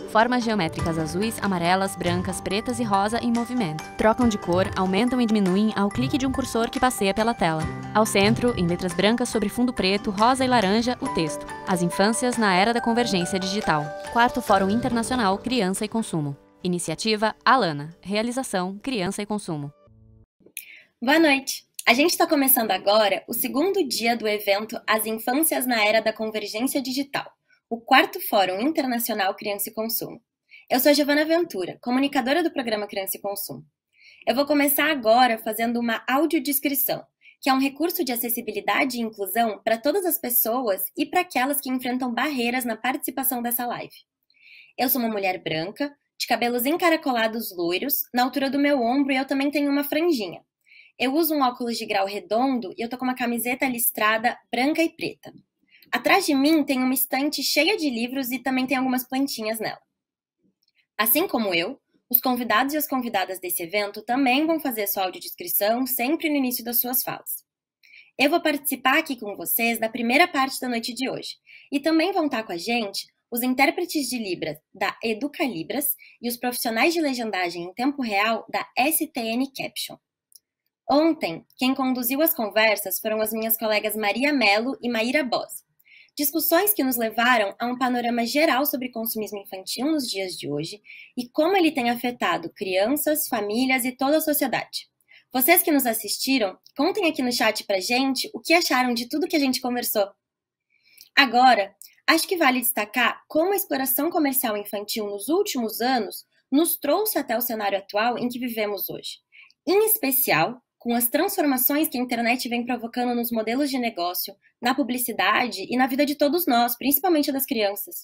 Formas geométricas azuis, amarelas, brancas, pretas e rosa em movimento. Trocam de cor, aumentam e diminuem ao clique de um cursor que passeia pela tela. Ao centro, em letras brancas sobre fundo preto, rosa e laranja, o texto. As infâncias na era da convergência digital. 4º Fórum Internacional Criança e Consumo. Iniciativa Alana. Realização Criança e Consumo. Boa noite! A gente está começando agora o segundo dia do evento As Infâncias na Era da Convergência Digital, o 4º Fórum Internacional Criança e Consumo. Eu sou a Giovana Ventura, comunicadora do programa Criança e Consumo. Eu vou começar agora fazendo uma audiodescrição, que é um recurso de acessibilidade e inclusão para todas as pessoas e para aquelas que enfrentam barreiras na participação dessa live. Eu sou uma mulher branca, de cabelos encaracolados loiros, na altura do meu ombro, e eu também tenho uma franjinha. Eu uso um óculos de grau redondo e eu tô com uma camiseta listrada branca e preta. Atrás de mim tem uma estante cheia de livros e também tem algumas plantinhas nela. Assim como eu, os convidados e as convidadas desse evento também vão fazer sua audiodescrição sempre no início das suas falas. Eu vou participar aqui com vocês da primeira parte da noite de hoje. E também vão estar com a gente os intérpretes de Libras da Educalibras e os profissionais de legendagem em tempo real da STN Caption. Ontem, quem conduziu as conversas foram as minhas colegas Maria Mello e Maíra Bos. Discussões que nos levaram a um panorama geral sobre consumismo infantil nos dias de hoje e como ele tem afetado crianças, famílias e toda a sociedade. Vocês que nos assistiram, contem aqui no chat pra gente o que acharam de tudo que a gente conversou. Agora, acho que vale destacar como a exploração comercial infantil nos últimos anos nos trouxe até o cenário atual em que vivemos hoje. Em especial, com as transformações que a internet vem provocando nos modelos de negócio, na publicidade e na vida de todos nós, principalmente das crianças.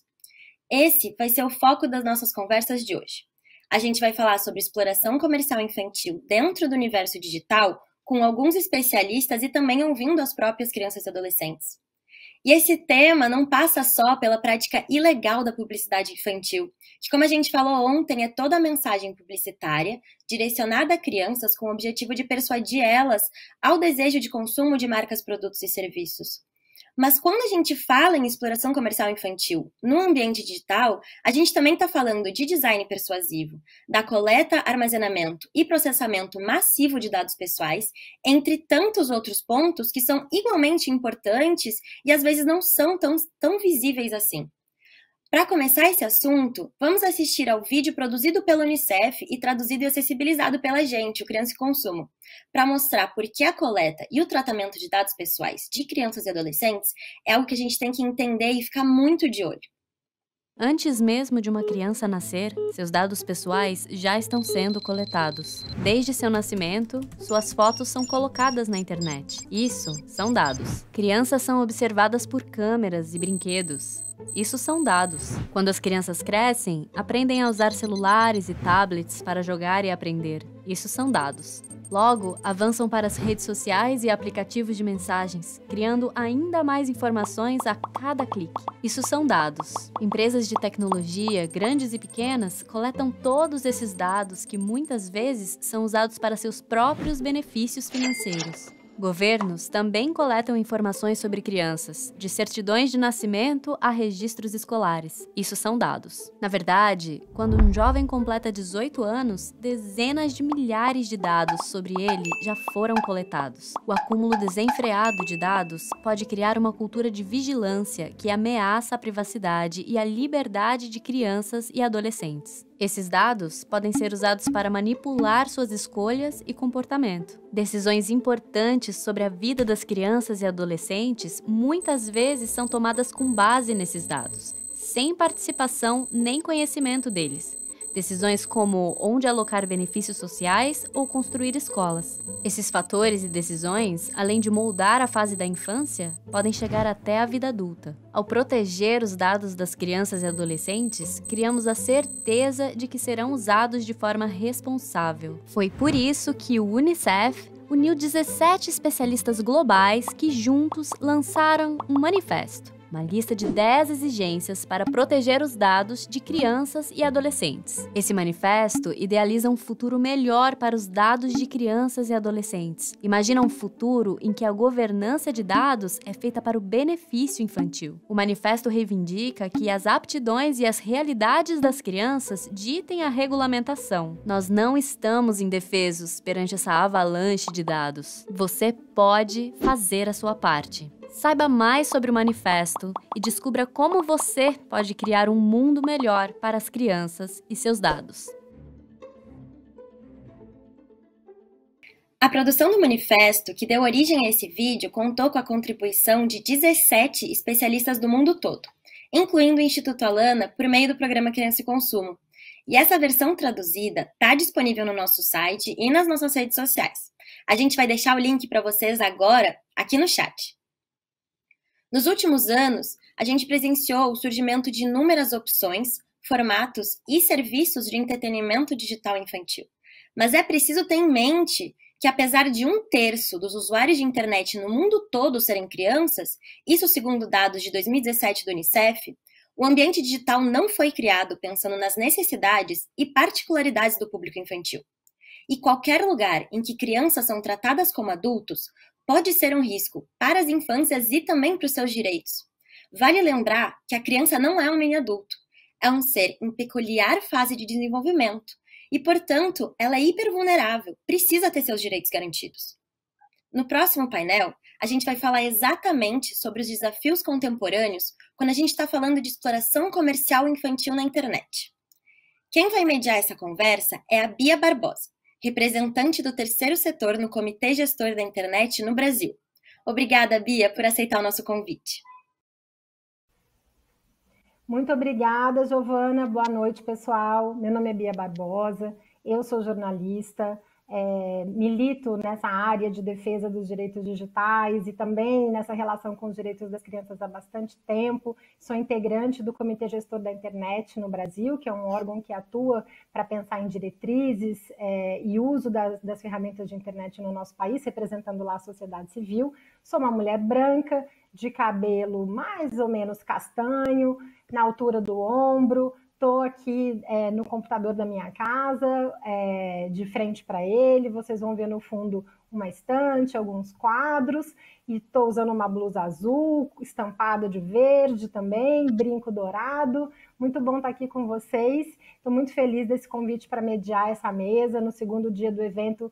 Esse vai ser o foco das nossas conversas de hoje. A gente vai falar sobre exploração comercial infantil dentro do universo digital, com alguns especialistas e também ouvindo as próprias crianças e adolescentes. E esse tema não passa só pela prática ilegal da publicidade infantil, que, como a gente falou ontem, é toda a mensagem publicitária direcionada a crianças com o objetivo de persuadir elas ao desejo de consumo de marcas, produtos e serviços. Mas quando a gente fala em exploração comercial infantil no ambiente digital, a gente também está falando de design persuasivo, da coleta, armazenamento e processamento massivo de dados pessoais, entre tantos outros pontos que são igualmente importantes e às vezes não são tão visíveis assim. Para começar esse assunto, vamos assistir ao vídeo produzido pela Unicef e traduzido e acessibilizado pela gente, o Criança e Consumo, para mostrar por que a coleta e o tratamento de dados pessoais de crianças e adolescentes é algo que a gente tem que entender e ficar muito de olho. Antes mesmo de uma criança nascer, seus dados pessoais já estão sendo coletados. Desde seu nascimento, suas fotos são colocadas na internet. Isso são dados. Crianças são observadas por câmeras e brinquedos. Isso são dados. Quando as crianças crescem, aprendem a usar celulares e tablets para jogar e aprender. Isso são dados. Logo, avançam para as redes sociais e aplicativos de mensagens, criando ainda mais informações a cada clique. Isso são dados. Empresas de tecnologia, grandes e pequenas, coletam todos esses dados que muitas vezes são usados para seus próprios benefícios financeiros. Governos também coletam informações sobre crianças, de certidões de nascimento a registros escolares. Isso são dados. Na verdade, quando um jovem completa 18 anos, dezenas de milhares de dados sobre ele já foram coletados. O acúmulo desenfreado de dados pode criar uma cultura de vigilância que ameaça a privacidade e a liberdade de crianças e adolescentes. Esses dados podem ser usados para manipular suas escolhas e comportamento. Decisões importantes sobre a vida das crianças e adolescentes muitas vezes são tomadas com base nesses dados, sem participação nem conhecimento deles. Decisões como onde alocar benefícios sociais ou construir escolas. Esses fatores e decisões, além de moldar a fase da infância, podem chegar até a vida adulta. Ao proteger os dados das crianças e adolescentes, criamos a certeza de que serão usados de forma responsável. Foi por isso que o Unicef uniu 17 especialistas globais que juntos lançaram um manifesto. uma lista de 10 exigências para proteger os dados de crianças e adolescentes. Esse manifesto idealiza um futuro melhor para os dados de crianças e adolescentes. Imagina um futuro em que a governança de dados é feita para o benefício infantil. O manifesto reivindica que as aptidões e as realidades das crianças ditem a regulamentação. Nós não estamos indefesos perante essa avalanche de dados. Você pode fazer a sua parte. Saiba mais sobre o manifesto e descubra como você pode criar um mundo melhor para as crianças e seus dados. A produção do manifesto, que deu origem a esse vídeo, contou com a contribuição de 17 especialistas do mundo todo, incluindo o Instituto Alana por meio do programa Criança e Consumo. E essa versão traduzida está disponível no nosso site e nas nossas redes sociais. A gente vai deixar o link para vocês agora aqui no chat. Nos últimos anos, a gente presenciou o surgimento de inúmeras opções, formatos e serviços de entretenimento digital infantil. Mas é preciso ter em mente que, apesar de 1/3 dos usuários de internet no mundo todo serem crianças, isso segundo dados de 2017 do Unicef, o ambiente digital não foi criado pensando nas necessidades e particularidades do público infantil. E qualquer lugar em que crianças são tratadas como adultos pode ser um risco para as infâncias e também para os seus direitos. Vale lembrar que a criança não é um mini-adulto, é um ser em peculiar fase de desenvolvimento e, portanto, ela é hipervulnerável, precisa ter seus direitos garantidos. No próximo painel, a gente vai falar exatamente sobre os desafios contemporâneos quando a gente está falando de exploração comercial infantil na internet. Quem vai mediar essa conversa é a Bia Barbosa, representante do terceiro setor no Comitê Gestor da Internet no Brasil. Obrigada, Bia, por aceitar o nosso convite. Muito obrigada, Giovana. Boa noite, pessoal. Meu nome é Bia Barbosa, eu sou jornalista, milito nessa área de defesa dos direitos digitais e também nessa relação com os direitos das crianças há bastante tempo. Sou integrante do Comitê Gestor da Internet no Brasil, que é um órgão que atua para pensar em diretrizes e uso das ferramentas de internet no nosso país, representando lá a sociedade civil. Sou uma mulher branca, de cabelo mais ou menos castanho, na altura do ombro. Estou aqui no computador da minha casa, de frente para ele. Vocês vão ver no fundo uma estante, alguns quadros. E estou usando uma blusa azul, estampada de verde também, brinco dourado. Muito bom estar aqui com vocês. Estou muito feliz desse convite para mediar essa mesa no segundo dia do evento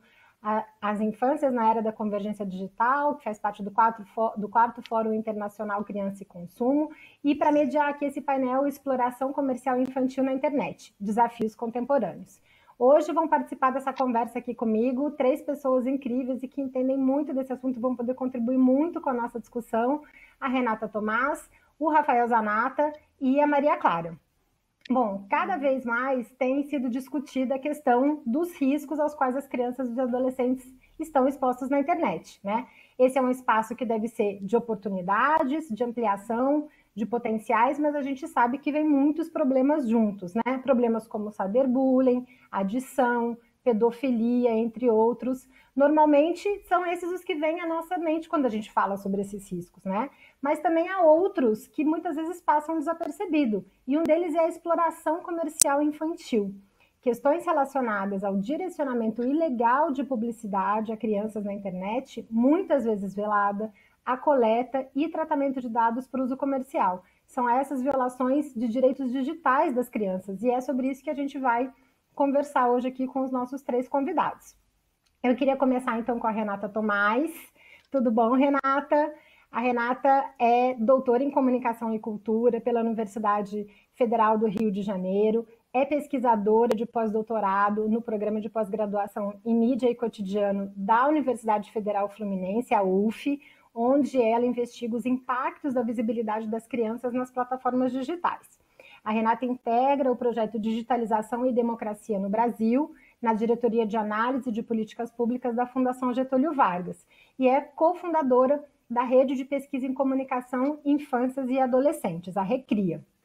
As Infâncias na Era da Convergência Digital, que faz parte do quarto Fórum Internacional Criança e Consumo, e para mediar aqui esse painel Exploração Comercial Infantil na Internet, Desafios Contemporâneos. Hoje vão participar dessa conversa aqui comigo 3 pessoas incríveis e que entendem muito desse assunto, vão poder contribuir muito com a nossa discussão: a Renata Tomás, o Rafael Zanata e a Maria Clara. Bom, cada vez mais tem sido discutida a questão dos riscos aos quais as crianças e os adolescentes estão expostos na internet, né? Esse é um espaço que deve ser de oportunidades, de ampliação, de potenciais, mas a gente sabe que vem muitos problemas juntos, né? Problemas como cyberbullying, adição, pedofilia, entre outros. Normalmente são esses os que vêm à nossa mente quando a gente fala sobre esses riscos, né? Mas também há outros que muitas vezes passam desapercebido, e um deles é a exploração comercial infantil. Questões relacionadas ao direcionamento ilegal de publicidade a crianças na internet, muitas vezes velada, a coleta e tratamento de dados para uso comercial. São essas violações de direitos digitais das crianças, e é sobre isso que a gente vai conversar hoje aqui com os nossos 3 convidados. Eu queria começar então com a Renata Tomás. Tudo bom, Renata? A Renata é doutora em Comunicação e Cultura pela Universidade Federal do Rio de Janeiro, é pesquisadora de pós-doutorado no programa de pós-graduação em Mídia e Cotidiano da Universidade Federal Fluminense, a UF, onde ela investiga os impactos da visibilidade das crianças nas plataformas digitais. A Renata integra o projeto Digitalização e Democracia no Brasil, na Diretoria de Análise de Políticas Públicas da Fundação Getúlio Vargas, e é cofundadora da Rede de Pesquisa em Comunicação, Infâncias e Adolescentes, a RECRIA.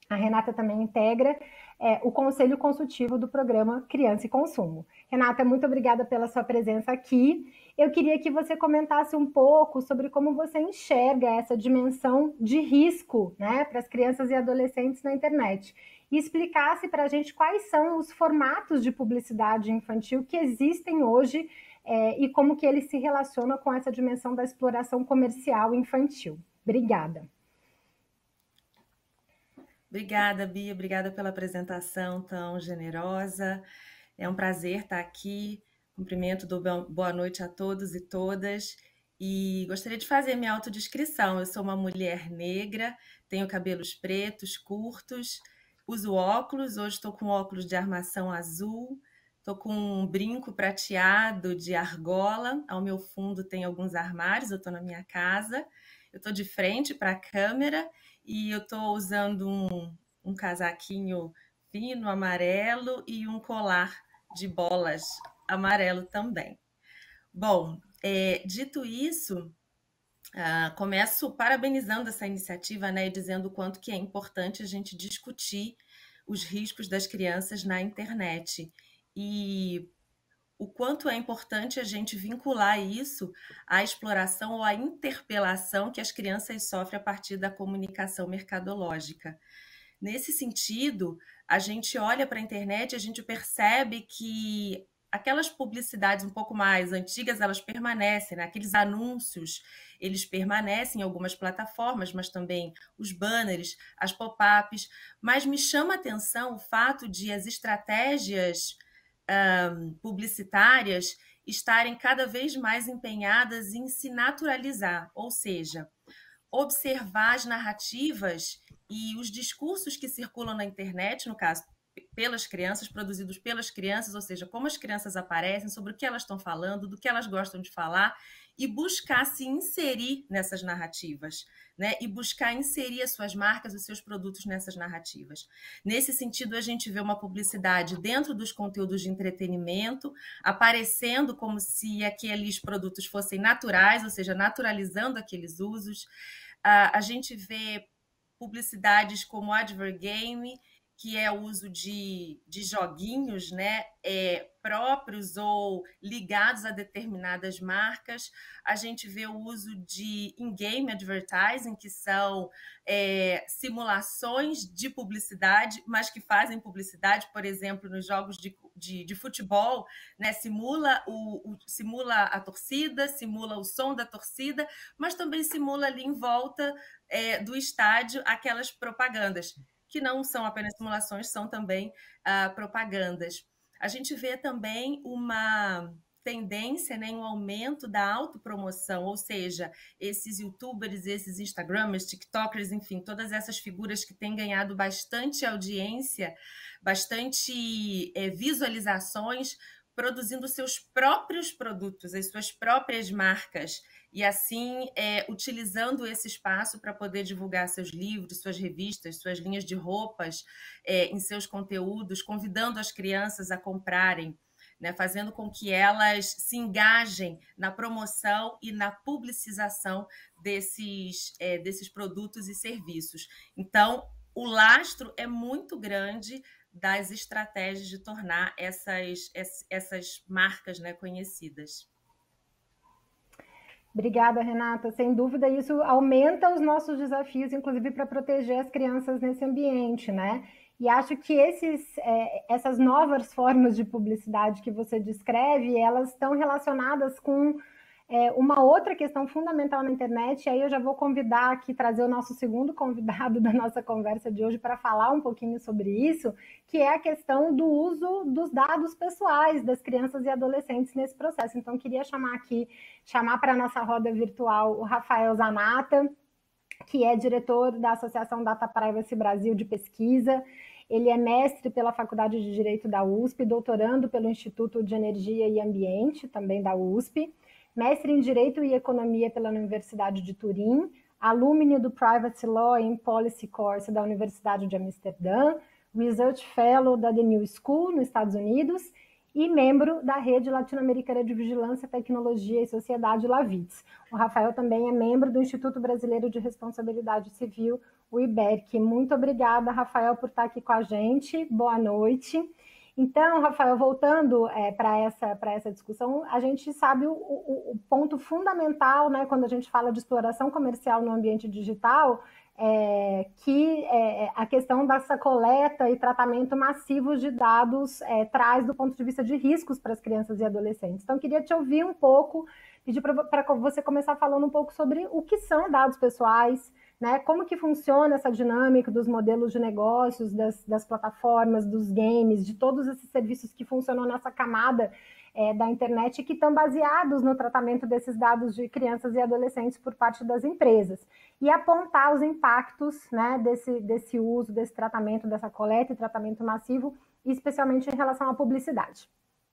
A Renata também integra o Conselho Consultivo do Programa Criança e Consumo. Renata, muito obrigada pela sua presença aqui. Eu queria que você comentasse um pouco sobre como você enxerga essa dimensão de risco, né, para as crianças e adolescentes na internet. E explicasse para a gente quais são os formatos de publicidade infantil que existem hoje e como que eles se relacionam com essa dimensão da exploração comercial infantil. Obrigada. Obrigada, Bia. Obrigada pela apresentação tão generosa. É um prazer estar aqui. Cumprimento, dou boa noite a todos e todas. E gostaria de fazer minha autodescrição. Eu sou uma mulher negra, tenho cabelos pretos, curtos, uso óculos. Hoje estou com óculos de armação azul, estou com um brinco prateado de argola. Ao meu fundo tem alguns armários, eu estou na minha casa. Eu estou de frente para a câmera e eu estou usando um casaquinho fino, amarelo, e um colar de bolas amarelo também. Bom, dito isso, começo parabenizando essa iniciativa, né, e dizendo o quanto que é importante a gente discutir os riscos das crianças na internet. E o quanto é importante a gente vincular isso à exploração ou à interpelação que as crianças sofrem a partir da comunicação mercadológica. Nesse sentido, a gente olha para a internet e a gente percebe que aquelas publicidades um pouco mais antigas, elas permanecem, né? Aqueles anúncios, eles permanecem em algumas plataformas, mas também os banners, as pop-ups. Mas me chama a atenção o fato de as estratégias publicitárias estarem cada vez mais empenhadas em se naturalizar, ou seja, observar as narrativas e os discursos que circulam na internet, no caso, pelas crianças, produzidos pelas crianças, ou seja, como as crianças aparecem, sobre o que elas estão falando, do que elas gostam de falar, e buscar se inserir nessas narrativas, né? E buscar inserir as suas marcas, os seus produtos nessas narrativas. Nesse sentido, a gente vê uma publicidade dentro dos conteúdos de entretenimento, aparecendo como se aqueles produtos fossem naturais, ou seja, naturalizando aqueles usos. A gente vê publicidades como Advergame, que é o uso de joguinhos, né, próprios ou ligados a determinadas marcas. A gente vê o uso de in-game advertising, que são simulações de publicidade, mas que fazem publicidade, por exemplo, nos jogos de futebol, né, simula a torcida, simula o som da torcida, mas também simula ali em volta do estádio aquelas propagandas, que não são apenas simulações, são também propagandas. A gente vê também uma tendência, né, um aumento da autopromoção, ou seja, esses youtubers, esses instagramers, tiktokers, enfim, todas essas figuras que têm ganhado bastante audiência, bastante visualizações, produzindo seus próprios produtos, as suas próprias marcas, e assim utilizando esse espaço para poder divulgar seus livros, suas revistas, suas linhas de roupas em seus conteúdos, convidando as crianças a comprarem, né, fazendo com que elas se engajem na promoção e na publicização desses produtos e serviços. Então, o lastro é muito grande das estratégias de tornar essas marcas, né, conhecidas. Obrigada, Renata. Sem dúvida, isso aumenta os nossos desafios, inclusive para proteger as crianças nesse ambiente, né? E acho que essas novas formas de publicidade que você descreve, elas estão relacionadas com uma outra questão fundamental na internet, e aí eu já vou convidar aqui, trazer o nosso segundo convidado da nossa conversa de hoje para falar um pouquinho sobre isso, que é a questão do uso dos dados pessoais das crianças e adolescentes nesse processo. Então, queria chamar para a nossa roda virtual o Rafael Zanata, que é diretor da Associação Data Privacy Brasil de Pesquisa. Ele é mestre pela Faculdade de Direito da USP, doutorando pelo Instituto de Energia e Ambiente, também da USP, mestre em Direito e Economia pela Universidade de Turim, alumni do Privacy Law and Policy Course da Universidade de Amsterdã, Research Fellow da The New School, nos Estados Unidos, e membro da Rede Latino-Americana de Vigilância, Tecnologia e Sociedade, LAVITS. O Rafael também é membro do Instituto Brasileiro de Responsabilidade Civil, o IBERC. Muito obrigada, Rafael, por estar aqui com a gente. Boa noite. Então, Rafael, voltando para essa discussão, a gente sabe o ponto fundamental, né, quando a gente fala de exploração comercial no ambiente digital, que a questão dessa coleta e tratamento massivo de dados traz do ponto de vista de riscos para as crianças e adolescentes. Então, eu queria te ouvir um pouco, pedir para você começar falando um pouco sobre o que são dados pessoais, né? Como que funciona essa dinâmica dos modelos de negócios, das plataformas, dos games, de todos esses serviços que funcionam nessa camada da internet e que estão baseados no tratamento desses dados de crianças e adolescentes por parte das empresas. E apontar os impactos, né, desse uso, desse tratamento, dessa coleta e tratamento massivo, especialmente em relação à publicidade.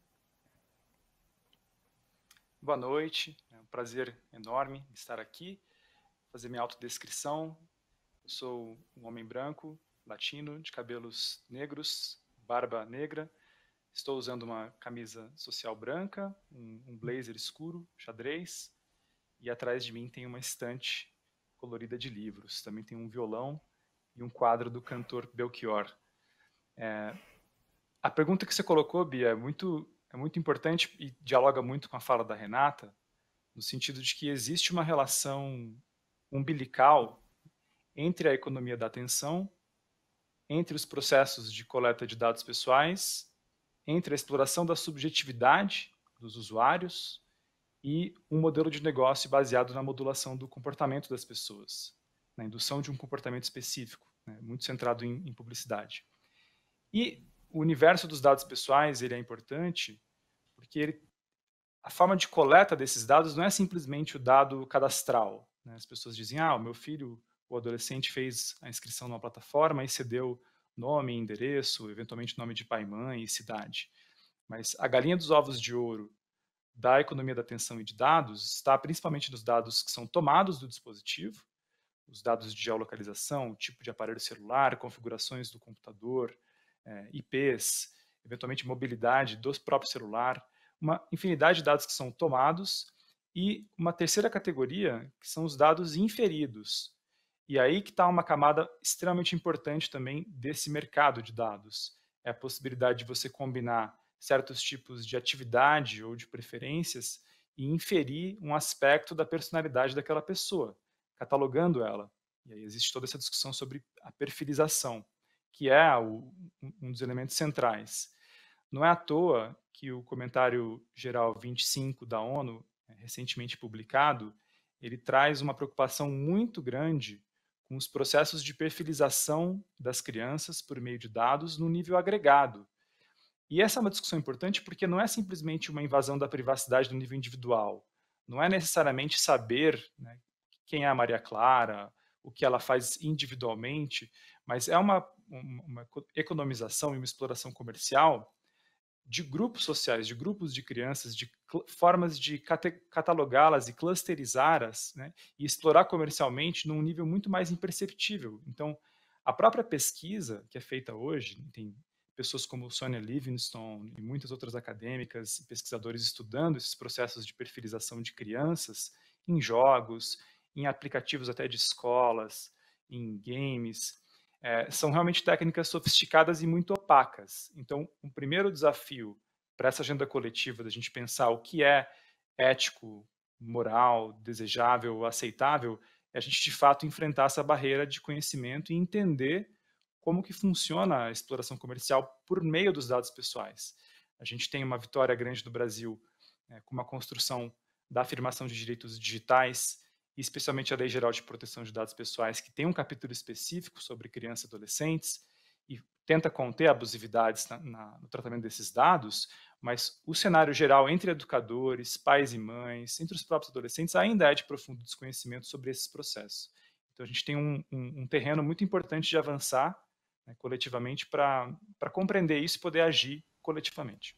Boa noite, é um prazer enorme estar aqui. Fazer minha autodescrição. Eu sou um homem branco, latino, de cabelos negros, barba negra. Estou usando uma camisa social branca, um blazer escuro, xadrez, e atrás de mim tem uma estante colorida de livros. Também tem um violão e um quadro do cantor Belchior. A pergunta que você colocou, Bia, é muito importante e dialoga muito com a fala da Renata, no sentido de que existe uma relação umbilical entre a economia da atenção, entre os processos de coleta de dados pessoais, entre a exploração da subjetividade dos usuários e um modelo de negócio baseado na modulação do comportamento das pessoas, na indução de um comportamento específico, né, muito centrado em publicidade. E o universo dos dados pessoais ele é importante porque a forma de coleta desses dados não é simplesmente o dado cadastral. As pessoas dizem, o meu filho, o adolescente, fez a inscrição numa plataforma e cedeu nome, endereço, eventualmente nome de pai e mãe e cidade. Mas a galinha dos ovos de ouro da economia da atenção e de dados está principalmente nos dados que são tomados do dispositivo, os dados de geolocalização, tipo de aparelho celular, configurações do computador, IPs, eventualmente mobilidade do próprio celular, uma infinidade de dados que são tomados. E uma terceira categoria, que são os dados inferidos. E aí que está uma camada extremamente importante também desse mercado de dados. É a possibilidade de você combinar certos tipos de atividade ou de preferências e inferir um aspecto da personalidade daquela pessoa, catalogando ela. E aí existe toda essa discussão sobre a perfilização, que é um dos elementos centrais. Não é à toa que o comentário geral 25 da ONU, recentemente publicado, ele traz uma preocupação muito grande com os processos de perfilização das crianças por meio de dados no nível agregado. E essa é uma discussão importante porque não é simplesmente uma invasão da privacidade no nível individual. Não é necessariamente saber, né, quem é a Maria Clara, o que ela faz individualmente, mas é uma economização e uma exploração comercial de grupos sociais, de grupos de crianças, de formas de catalogá-las e clusterizá-las, né, e explorar comercialmente num nível muito mais imperceptível. Então, a própria pesquisa que é feita hoje, tem pessoas como Sonia Livingstone e muitas outras acadêmicas e pesquisadores estudando esses processos de perfilização de crianças em jogos, em aplicativos até de escolas, em games. São realmente técnicas sofisticadas e muito opacas. Então, um primeiro desafio para essa agenda coletiva da gente pensar o que é ético, moral, desejável, aceitável, é a gente, de fato, enfrentar essa barreira de conhecimento e entender como que funciona a exploração comercial por meio dos dados pessoais. A gente tem uma vitória grande no Brasil com uma construção da afirmação de direitos digitais, especialmente a Lei Geral de Proteção de Dados Pessoais, que tem um capítulo específico sobre crianças e adolescentes e tenta conter abusividades no tratamento desses dados, mas o cenário geral entre educadores, pais e mães, entre os próprios adolescentes, ainda é de profundo desconhecimento sobre esses processos. Então, a gente tem um terreno muito importante de avançar, né, coletivamente para compreender isso e poder agir coletivamente.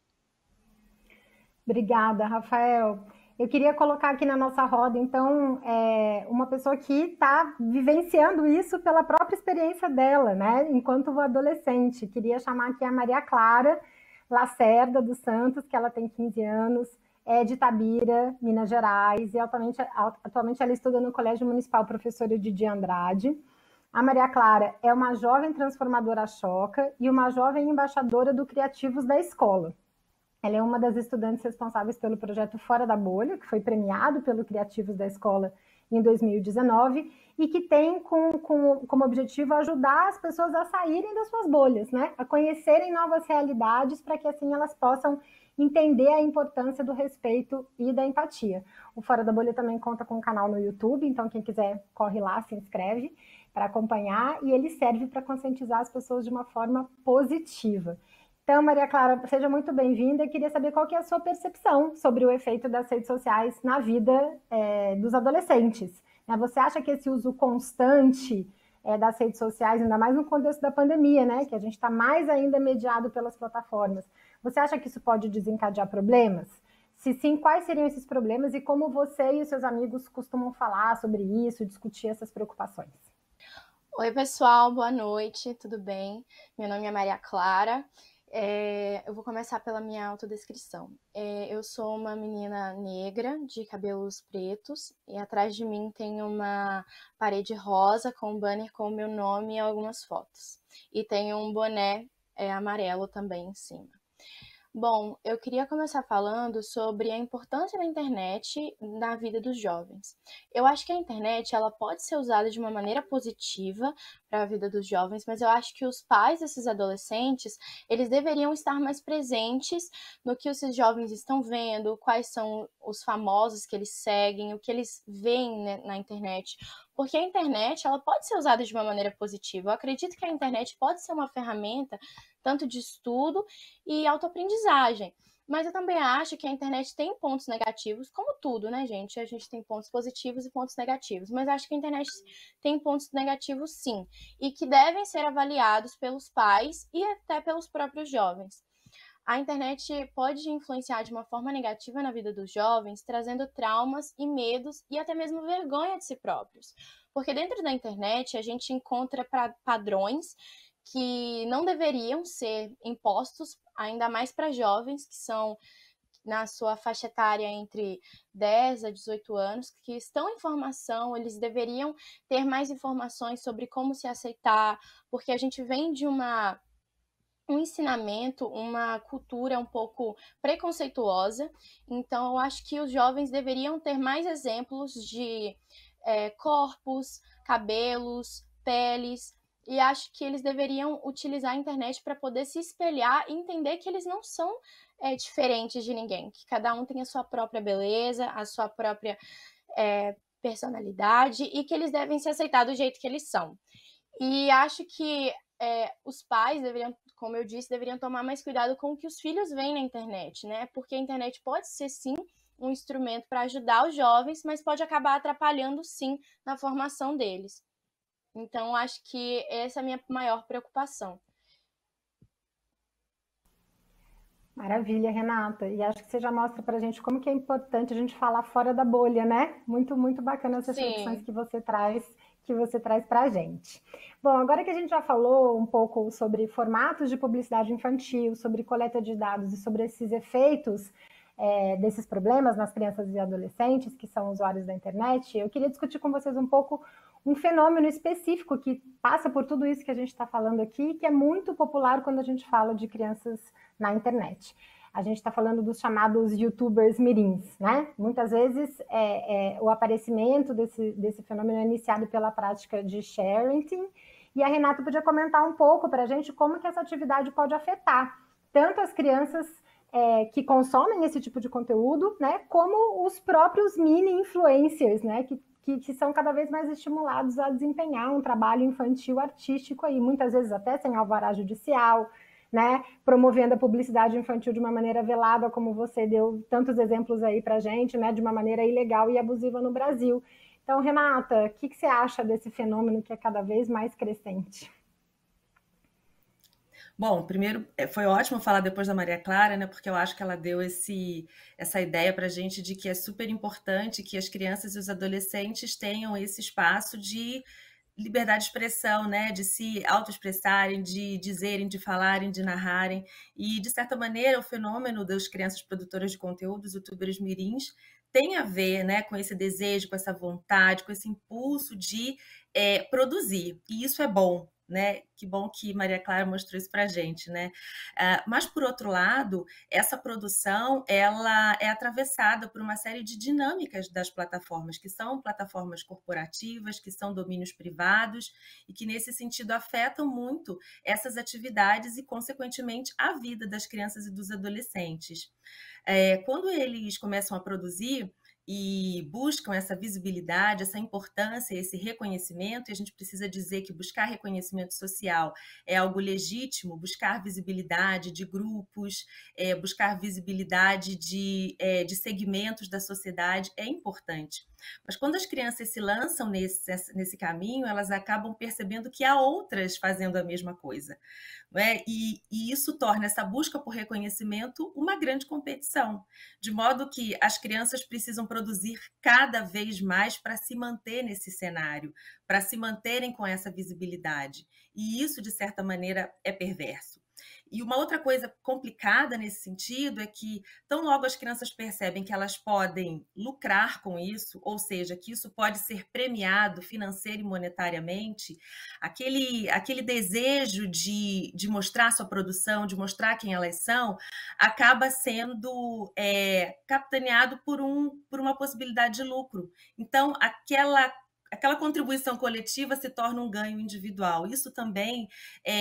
Obrigada, Rafael. Eu queria colocar aqui na nossa roda, então, uma pessoa que está vivenciando isso pela própria experiência dela, né, enquanto adolescente. Queria chamar aqui a Maria Clara Lacerda dos Santos, que ela tem 15 anos, é de Itabira, Minas Gerais, e atualmente ela estuda no Colégio Municipal Professor Didi Andrade. A Maria Clara é uma jovem transformadora choca e uma jovem embaixadora do Criativos da Escola. Ela é uma das estudantes responsáveis pelo projeto Fora da Bolha, que foi premiado pelo Criativos da Escola em 2019, e que tem como objetivo ajudar as pessoas a saírem das suas bolhas, né? A conhecerem novas realidades, para que assim elas possam entender a importância do respeito e da empatia. O Fora da Bolha também conta com um canal no YouTube, então quem quiser corre lá, se inscreve para acompanhar, e ele serve para conscientizar as pessoas de uma forma positiva. Então, Maria Clara, seja muito bem-vinda. Eu queria saber qual que é a sua percepção sobre o efeito das redes sociais na vida dos adolescentes. Você acha que esse uso constante das redes sociais, ainda mais no contexto da pandemia, né, que a gente está mais ainda mediado pelas plataformas, você acha que isso pode desencadear problemas? Se sim, quais seriam esses problemas e como você e os seus amigos costumam falar sobre isso, discutir essas preocupações? Oi, pessoal, boa noite, tudo bem? Meu nome é Maria Clara. Eu vou começar pela minha autodescrição. Eu sou uma menina negra, de cabelos pretos, e atrás de mim tem uma parede rosa com um banner com o meu nome e algumas fotos. E tem um boné amarelo também em cima. Bom, eu queria começar falando sobre a importância da internet na vida dos jovens. Eu acho que a internet ela pode ser usada de uma maneira positiva para a vida dos jovens, mas eu acho que os pais desses adolescentes, eles deveriam estar mais presentes no que esses jovens estão vendo, quais são os famosos que eles seguem, o que eles veem, né, na internet. Porque a internet ela pode ser usada de uma maneira positiva. Eu acredito que a internet pode ser uma ferramenta tanto de estudo e autoaprendizagem. Mas eu também acho que a internet tem pontos negativos, como tudo, né, gente? A gente tem pontos positivos e pontos negativos. Mas acho que a internet tem pontos negativos, sim. E que devem ser avaliados pelos pais e até pelos próprios jovens. A internet pode influenciar de uma forma negativa na vida dos jovens, trazendo traumas e medos e até mesmo vergonha de si próprios. Porque dentro da internet a gente encontra padrões que não deveriam ser impostos, ainda mais para jovens que são na sua faixa etária entre 10 a 18 anos, que estão em formação, eles deveriam ter mais informações sobre como se aceitar, porque a gente vem de um ensinamento, uma cultura um pouco preconceituosa. Então, eu acho que os jovens deveriam ter mais exemplos de corpos, cabelos, peles, e acho que eles deveriam utilizar a internet para poder se espelhar e entender que eles não são diferentes de ninguém, que cada um tem a sua própria beleza, a sua própria personalidade e que eles devem se aceitar do jeito que eles são. E acho que os pais deveriam, como eu disse, deveriam tomar mais cuidado com o que os filhos veem na internet, né? Porque a internet pode ser, sim, um instrumento para ajudar os jovens, mas pode acabar atrapalhando, sim, na formação deles. Então, acho que essa é a minha maior preocupação. Maravilha, Renata. E acho que você já mostra para a gente como que é importante a gente falar fora da bolha, né? Muito, muito bacana essas reflexões que você traz para a gente. Bom, agora que a gente já falou um pouco sobre formatos de publicidade infantil, sobre coleta de dados e sobre esses efeitos desses problemas nas crianças e adolescentes que são usuários da internet, eu queria discutir com vocês um pouco um fenômeno específico que passa por tudo isso que a gente está falando aqui, que é muito popular quando a gente fala de crianças na internet. A gente está falando dos chamados youtubers mirins, né? Muitas vezes o aparecimento desse fenômeno é iniciado pela prática de sharing, e a Renata podia comentar um pouco para a gente como que essa atividade pode afetar tanto as crianças que consomem esse tipo de conteúdo, né, como os próprios mini influencers, né, que são cada vez mais estimulados a desempenhar um trabalho infantil artístico aí, muitas vezes até sem alvará judicial, né, promovendo a publicidade infantil de uma maneira velada, como você deu tantos exemplos aí pra gente, né, de uma maneira ilegal e abusiva no Brasil. Então, Renata, o que você acha desse fenômeno que é cada vez mais crescente? Bom, primeiro, foi ótimo falar depois da Maria Clara, né? Porque eu acho que ela deu essa ideia para a gente de que é super importante que as crianças e os adolescentes tenham esse espaço de liberdade de expressão, né, de se autoexpressarem, de dizerem, de falarem, de narrarem. E, de certa maneira, o fenômeno das crianças produtoras de conteúdos, youtubers mirins, tem a ver, né, com esse desejo, com essa vontade, com esse impulso de produzir. E isso é bom, né? Que bom que Maria Clara mostrou isso para a gente, né? Mas, por outro lado, essa produção ela é atravessada por uma série de dinâmicas das plataformas, que são plataformas corporativas, que são domínios privados e que, nesse sentido, afetam muito essas atividades e, consequentemente, a vida das crianças e dos adolescentes. Quando eles começam a produzir e buscam essa visibilidade, essa importância, esse reconhecimento, e a gente precisa dizer que buscar reconhecimento social é algo legítimo, buscar visibilidade de grupos, buscar visibilidade de segmentos da sociedade é importante. Mas quando as crianças se lançam nesse caminho, elas acabam percebendo que há outras fazendo a mesma coisa, não é? E isso torna essa busca por reconhecimento uma grande competição, de modo que as crianças precisam produzir cada vez mais para se manter nesse cenário, para se manterem com essa visibilidade. E isso, de certa maneira, é perverso. E uma outra coisa complicada nesse sentido é que, tão logo as crianças percebem que elas podem lucrar com isso, ou seja, que isso pode ser premiado financeira e monetariamente, aquele desejo de mostrar sua produção, de mostrar quem elas são, acaba sendo capitaneado por uma possibilidade de lucro. Então, aquela contribuição coletiva se torna um ganho individual. Isso também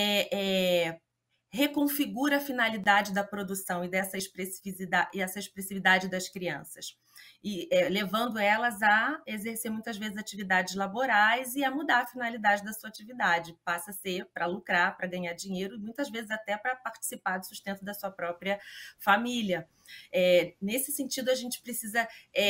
reconfigura a finalidade da produção e essa expressividade das crianças, e levando elas a exercer muitas vezes atividades laborais e a mudar a finalidade da sua atividade. Passa a ser para lucrar, para ganhar dinheiro e muitas vezes até para participar do sustento da sua própria família. Nesse sentido, a gente precisa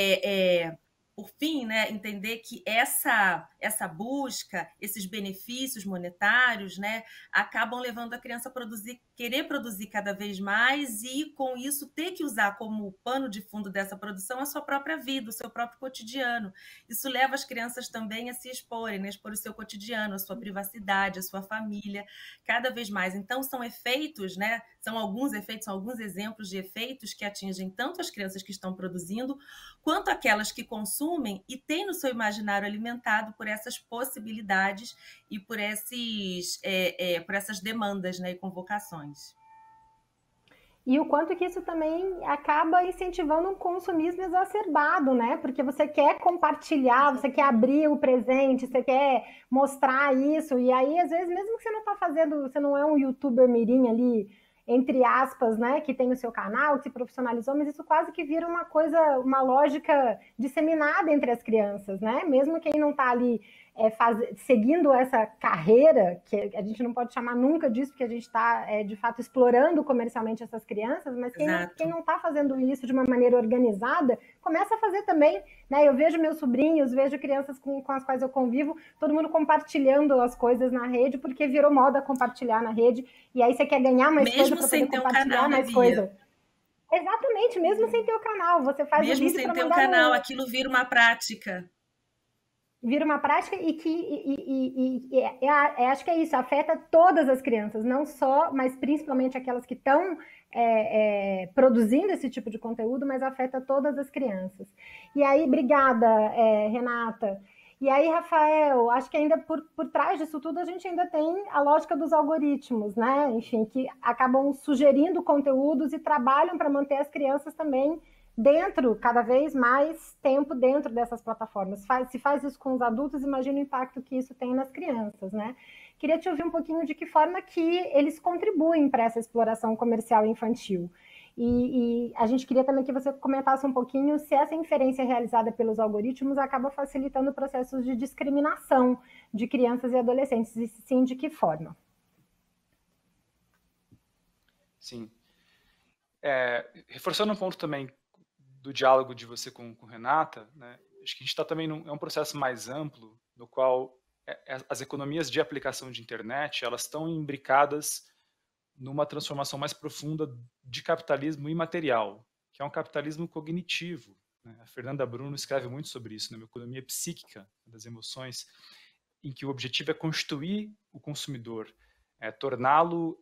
por fim, né, entender que essa busca, esses benefícios monetários, né, acabam levando a criança a querer produzir cada vez mais e, com isso, ter que usar como pano de fundo dessa produção a sua própria vida, o seu próprio cotidiano. Isso leva as crianças também a se exporem, né, expor o seu cotidiano, a sua privacidade, a sua família, cada vez mais. Então, são efeitos, né, são alguns exemplos de efeitos que atingem tanto as crianças que estão produzindo, quanto aquelas que consumem e têm no seu imaginário alimentado por essas possibilidades e por essas demandas, né, e convocações. E o quanto que isso também acaba incentivando um consumismo exacerbado, né? Porque você quer compartilhar, você quer abrir o presente, você quer mostrar isso, e aí, às vezes, mesmo que você não está fazendo, você não é um youtuber mirim ali, entre aspas, né, que tem o seu canal, que se profissionalizou, mas isso quase que vira uma coisa, uma lógica disseminada entre as crianças, né? Mesmo quem não está ali seguindo essa carreira, que a gente não pode chamar nunca disso, porque a gente está, de fato, explorando comercialmente essas crianças, mas quem não está fazendo isso de uma maneira organizada, começa a fazer também, né? Eu vejo meus sobrinhos, vejo crianças com as quais eu convivo, todo mundo compartilhando as coisas na rede, porque virou moda compartilhar na rede, e aí você quer ganhar mais coisa para poder compartilhar mais coisa. Exatamente, mesmo sem ter o canal, você faz o vídeo mesmo sem ter o canal, aquilo vira uma prática. Vira uma prática acho que é isso, afeta todas as crianças, não só, mas principalmente aquelas que estão produzindo esse tipo de conteúdo, mas afeta todas as crianças. E aí, obrigada, Renata. E aí, Rafael, acho que ainda por trás disso tudo a gente ainda tem a lógica dos algoritmos, né? Enfim, que acabam sugerindo conteúdos e trabalham para manter as crianças também cada vez mais tempo dentro dessas plataformas. Se faz isso com os adultos, imagina o impacto que isso tem nas crianças, né? Queria te ouvir um pouquinho de que forma que eles contribuem para essa exploração comercial infantil. E a gente queria também que você comentasse um pouquinho se essa inferência realizada pelos algoritmos acaba facilitando processos de discriminação de crianças e adolescentes, e sim, de que forma? Sim. Reforçando um ponto também do diálogo de você com Renata, né, acho que a gente está também é um processo mais amplo, no qual as economias de aplicação de internet, elas estão imbricadas numa transformação mais profunda de capitalismo imaterial, que é um capitalismo cognitivo, né? A Fernanda Bruno escreve muito sobre isso, né? Uma economia psíquica das emoções. em que o objetivo é constituir o consumidor, torná-lo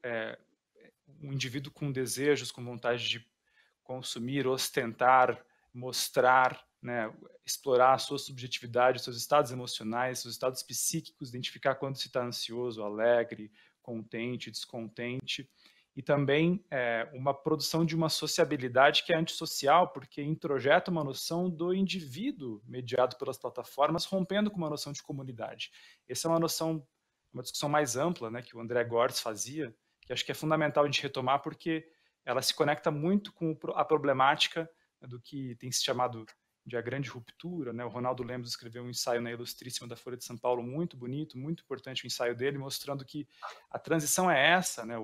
um indivíduo com desejos, com vontade de consumir, ostentar, mostrar, né, explorar a sua subjetividade, os seus estados emocionais, seus estados psíquicos, identificar quando se está ansioso, alegre, contente, descontente, e também uma produção de uma sociabilidade que é antissocial, porque introjeta uma noção do indivíduo mediado pelas plataformas, rompendo com uma noção de comunidade. Essa é uma noção, uma discussão mais ampla, né, que o André Gortz fazia, que acho que é fundamental a gente retomar, porque ela se conecta muito com a problemática do que tem se chamado de a grande ruptura, né? O Ronaldo Lemos escreveu um ensaio na Ilustríssima da Folha de São Paulo, muito bonito, muito importante o ensaio dele, mostrando que a transição é essa, né?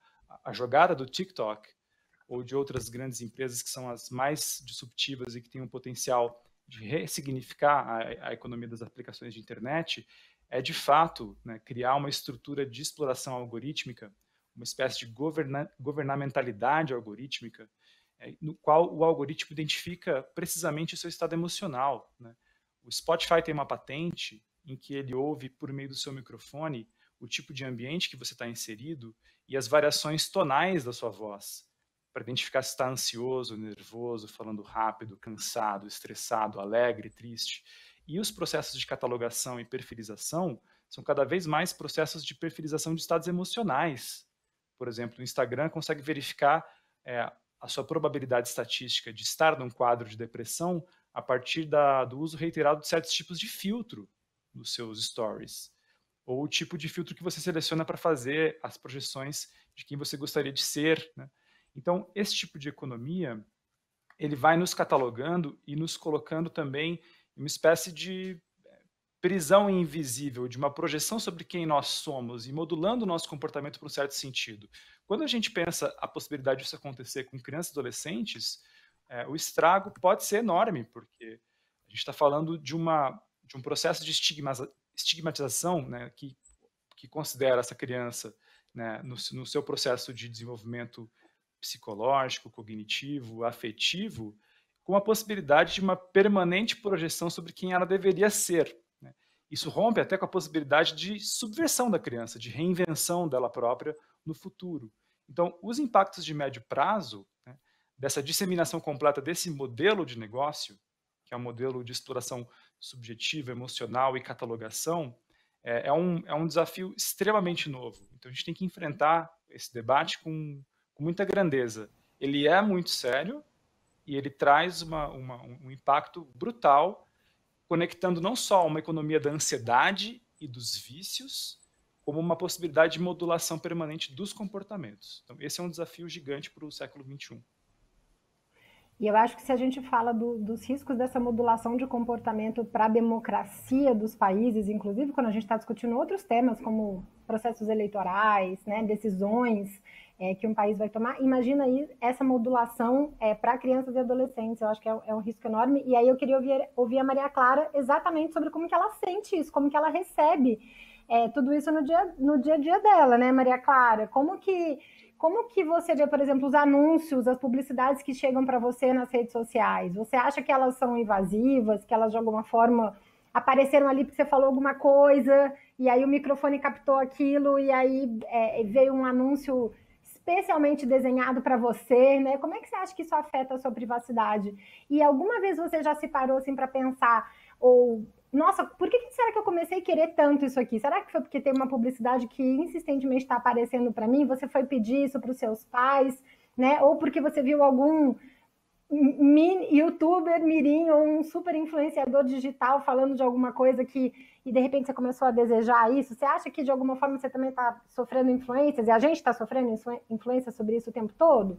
A jogada do TikTok ou de outras grandes empresas que são as mais disruptivas e que têm um potencial de ressignificar a economia das aplicações de internet, é de fato, né, criar uma estrutura de exploração algorítmica, uma espécie de governamentalidade algorítmica, no qual o algoritmo identifica precisamente o seu estado emocional, né? O Spotify tem uma patente em que ele ouve, por meio do seu microfone, o tipo de ambiente que você está inserido e as variações tonais da sua voz, para identificar se está ansioso, nervoso, falando rápido, cansado, estressado, alegre, triste. E os processos de catalogação e perfilização são cada vez mais processos de perfilização de estados emocionais. Por exemplo, o Instagram consegue verificar a sua probabilidade estatística de estar num quadro de depressão a partir do uso reiterado de certos tipos de filtro nos seus stories, ou o tipo de filtro que você seleciona para fazer as projeções de quem você gostaria de ser, né? Então, esse tipo de economia, ele vai nos catalogando e nos colocando também em uma espécie de prisão invisível, de uma projeção sobre quem nós somos e modulando o nosso comportamento para um certo sentido. Quando a gente pensa a possibilidade disso acontecer com crianças e adolescentes, o estrago pode ser enorme, porque a gente está falando de um processo de estigmatização, né, que considera essa criança, né, no seu processo de desenvolvimento psicológico, cognitivo, afetivo, com a possibilidade de uma permanente projeção sobre quem ela deveria ser. Isso rompe até com a possibilidade de subversão da criança, de reinvenção dela própria no futuro. Então, os impactos de médio prazo, né, dessa disseminação completa desse modelo de negócio, que é um modelo de exploração subjetiva, emocional e catalogação, é um desafio extremamente novo. Então, a gente tem que enfrentar esse debate com muita grandeza. Ele é muito sério e ele traz um impacto brutal, conectando não só uma economia da ansiedade e dos vícios, como uma possibilidade de modulação permanente dos comportamentos. Então, esse é um desafio gigante para o século XXI. E eu acho que se a gente fala dos riscos dessa modulação de comportamento para a democracia dos países, inclusive quando a gente está discutindo outros temas, como processos eleitorais, né, decisões que um país vai tomar, imagina aí essa modulação para crianças e adolescentes. Eu acho que é um risco enorme. E aí eu queria ouvir a Maria Clara exatamente sobre como que ela sente isso, como que ela recebe tudo isso no dia a dia dela, né, Maria Clara? Como que você vê, por exemplo, os anúncios, as publicidades que chegam para você nas redes sociais? Você acha que elas são invasivas, que elas de alguma forma apareceram ali porque você falou alguma coisa e aí o microfone captou aquilo e aí veio um anúncio especialmente desenhado para você, né? Como é que você acha que isso afeta a sua privacidade? E alguma vez você já se parou assim para pensar, nossa, por que será que eu comecei a querer tanto isso aqui? Será que foi porque tem uma publicidade que insistentemente está aparecendo para mim? Você foi pedir isso para os seus pais, né? Ou porque você viu algum youtuber mirim ou um super influenciador digital falando de alguma coisa e de repente você começou a desejar isso? Você acha que de alguma forma você também está sofrendo influências e a gente está sofrendo influência sobre isso o tempo todo?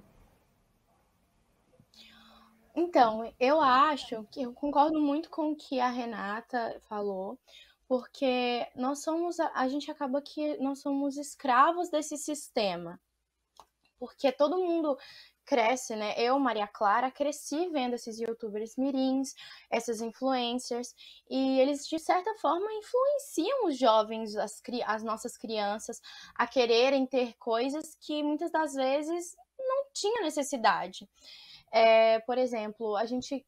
Então, eu acho que eu concordo muito com o que a Renata falou, porque a gente acaba que nós somos escravos desse sistema, porque todo mundo cresce, né? Eu, Maria Clara, cresci vendo esses youtubers mirins, essas influencers, e eles, de certa forma, influenciam os jovens, as nossas crianças, a quererem ter coisas que muitas das vezes não tinha necessidade. Por exemplo, a gente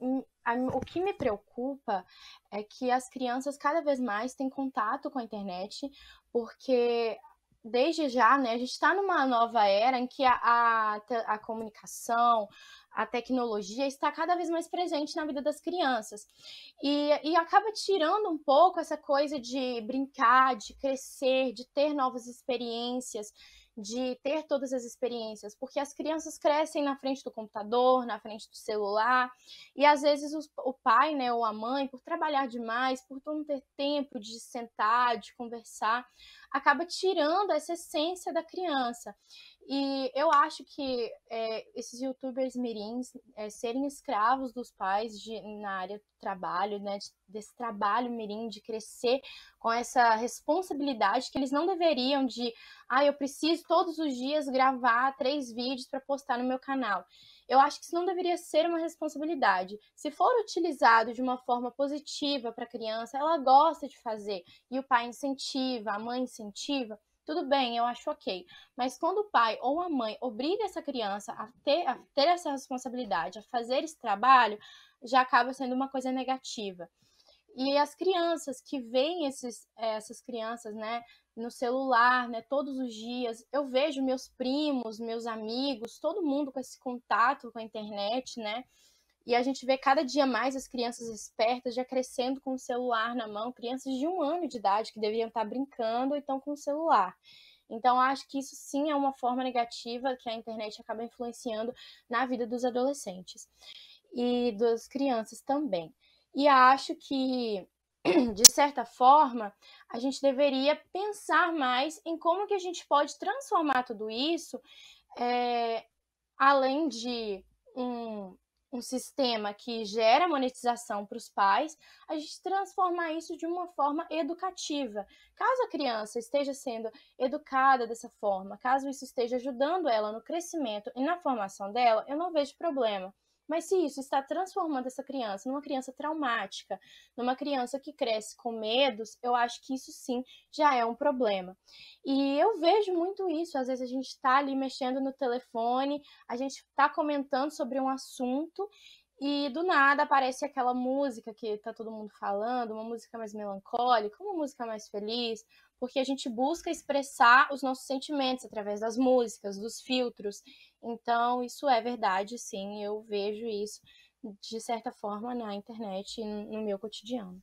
o que me preocupa é que as crianças cada vez mais têm contato com a internet, porque desde já, né, a gente está numa nova era em que a comunicação, a tecnologia está cada vez mais presente na vida das crianças. E acaba tirando um pouco essa coisa de brincar, de crescer, de ter novas experiências, de ter todas as experiências, porque as crianças crescem na frente do computador, na frente do celular, e às vezes o pai, né, ou a mãe, por trabalhar demais, por não ter tempo de sentar, de conversar, acaba tirando essa essência da criança. E eu acho que esses youtubers mirins serem escravos dos pais na área do trabalho, né, desse trabalho mirim, de crescer com essa responsabilidade que eles não deveriam de, eu preciso todos os dias gravar 3 vídeos para postar no meu canal. Eu acho que isso não deveria ser uma responsabilidade. Se for utilizado de uma forma positiva para a criança, ela gosta de fazer, e o pai incentiva, a mãe incentiva, tudo bem, eu acho ok. Mas quando o pai ou a mãe obriga essa criança a ter essa responsabilidade, a fazer esse trabalho, já acaba sendo uma coisa negativa. E as crianças que veem essas crianças, né, no celular, né, todos os dias, eu vejo meus primos, meus amigos, todo mundo com esse contato com a internet, né, e a gente vê cada dia mais as crianças espertas já crescendo com o celular na mão, crianças de 1 ano de idade que deveriam estar brincando e estão com o celular. Então, acho que isso sim é uma forma negativa que a internet acaba influenciando na vida dos adolescentes e das crianças também. E acho que, de certa forma, a gente deveria pensar mais em como que a gente pode transformar tudo isso, além de um sistema que gera monetização para os pais, a gente transformar isso de uma forma educativa. Caso a criança esteja sendo educada dessa forma, caso isso esteja ajudando ela no crescimento e na formação dela, eu não vejo problema. Mas se isso está transformando essa criança numa criança traumática, numa criança que cresce com medos, eu acho que isso sim já é um problema. E eu vejo muito isso, às vezes a gente está ali mexendo no telefone, a gente está comentando sobre um assunto e do nada aparece aquela música que está todo mundo falando, uma música mais melancólica, uma música mais feliz, porque a gente busca expressar os nossos sentimentos através das músicas, dos filtros. Então, isso é verdade, sim, eu vejo isso, de certa forma, na internet e no meu cotidiano.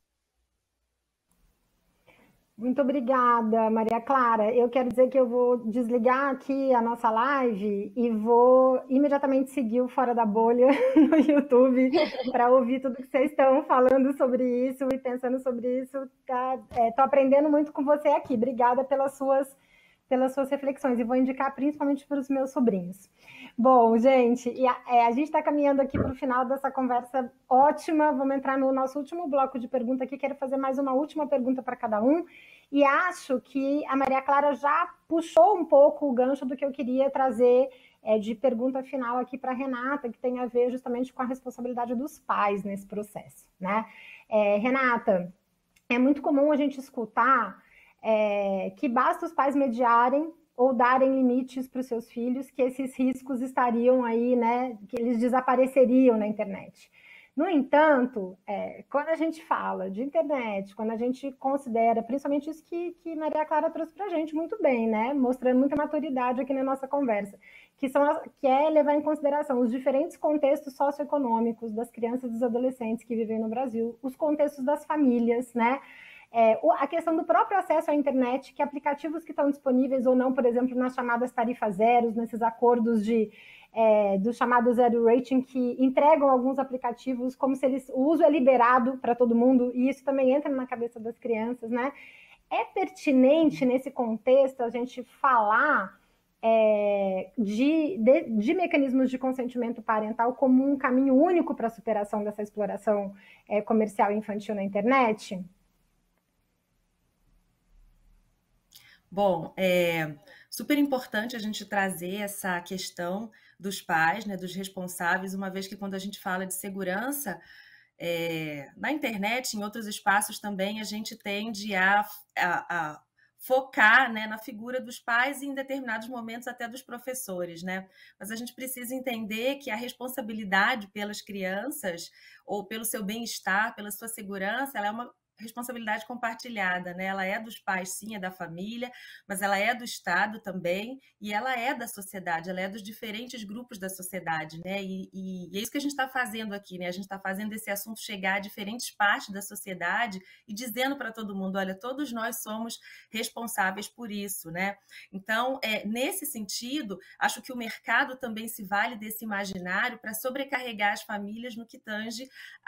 Muito obrigada, Maria Clara. Eu quero dizer que eu vou desligar aqui a nossa live e vou imediatamente seguir o Fora da Bolha no YouTube para ouvir tudo que vocês estão falando sobre isso e pensando sobre isso. Estou aprendendo muito com você aqui. Obrigada pelas suas reflexões, e vou indicar principalmente para os meus sobrinhos. Bom, gente, a gente está caminhando aqui para o final dessa conversa ótima. Vamos entrar no nosso último bloco de pergunta aqui. Quero fazer mais uma última pergunta para cada um. E acho que a Maria Clara já puxou um pouco o gancho do que eu queria trazer de pergunta final aqui para a Renata, que tem a ver justamente com a responsabilidade dos pais nesse processo, né? Renata, é muito comum a gente escutar que basta os pais mediarem ou darem limites para os seus filhos, que esses riscos estariam aí, né? Que eles desapareceriam na internet. No entanto, quando a gente fala de internet, quando a gente considera, principalmente isso que Maria Clara trouxe para a gente muito bem, né? Mostrando muita maturidade aqui na nossa conversa, que é levar em consideração os diferentes contextos socioeconômicos das crianças e dos adolescentes que vivem no Brasil, os contextos das famílias, né? A questão do próprio acesso à internet, que aplicativos que estão disponíveis ou não, por exemplo, nas chamadas tarifas zeros, nesses acordos do chamado zero rating, que entregam alguns aplicativos como se o uso é liberado para todo mundo, e isso também entra na cabeça das crianças, né? É pertinente, nesse contexto, a gente falar de mecanismos de consentimento parental como um caminho único para a superação dessa exploração comercial infantil na internet? Bom, é super importante a gente trazer essa questão dos pais, né, dos responsáveis, uma vez que quando a gente fala de segurança, na internet, em outros espaços também, a gente tende a focar, né, na figura dos pais e, em determinados momentos, até dos professores, né? Mas a gente precisa entender que a responsabilidade pelas crianças, ou pelo seu bem-estar, pela sua segurança, ela é uma responsabilidade compartilhada, né? Ela é dos pais, sim, é da família, mas ela é do Estado também, e ela é da sociedade, ela é dos diferentes grupos da sociedade, né? E é isso que a gente está fazendo aqui, né? A gente está fazendo esse assunto chegar a diferentes partes da sociedade e dizendo para todo mundo, olha, todos nós somos responsáveis por isso, né? Então, nesse sentido, acho que o mercado também se vale desse imaginário para sobrecarregar as famílias no que tange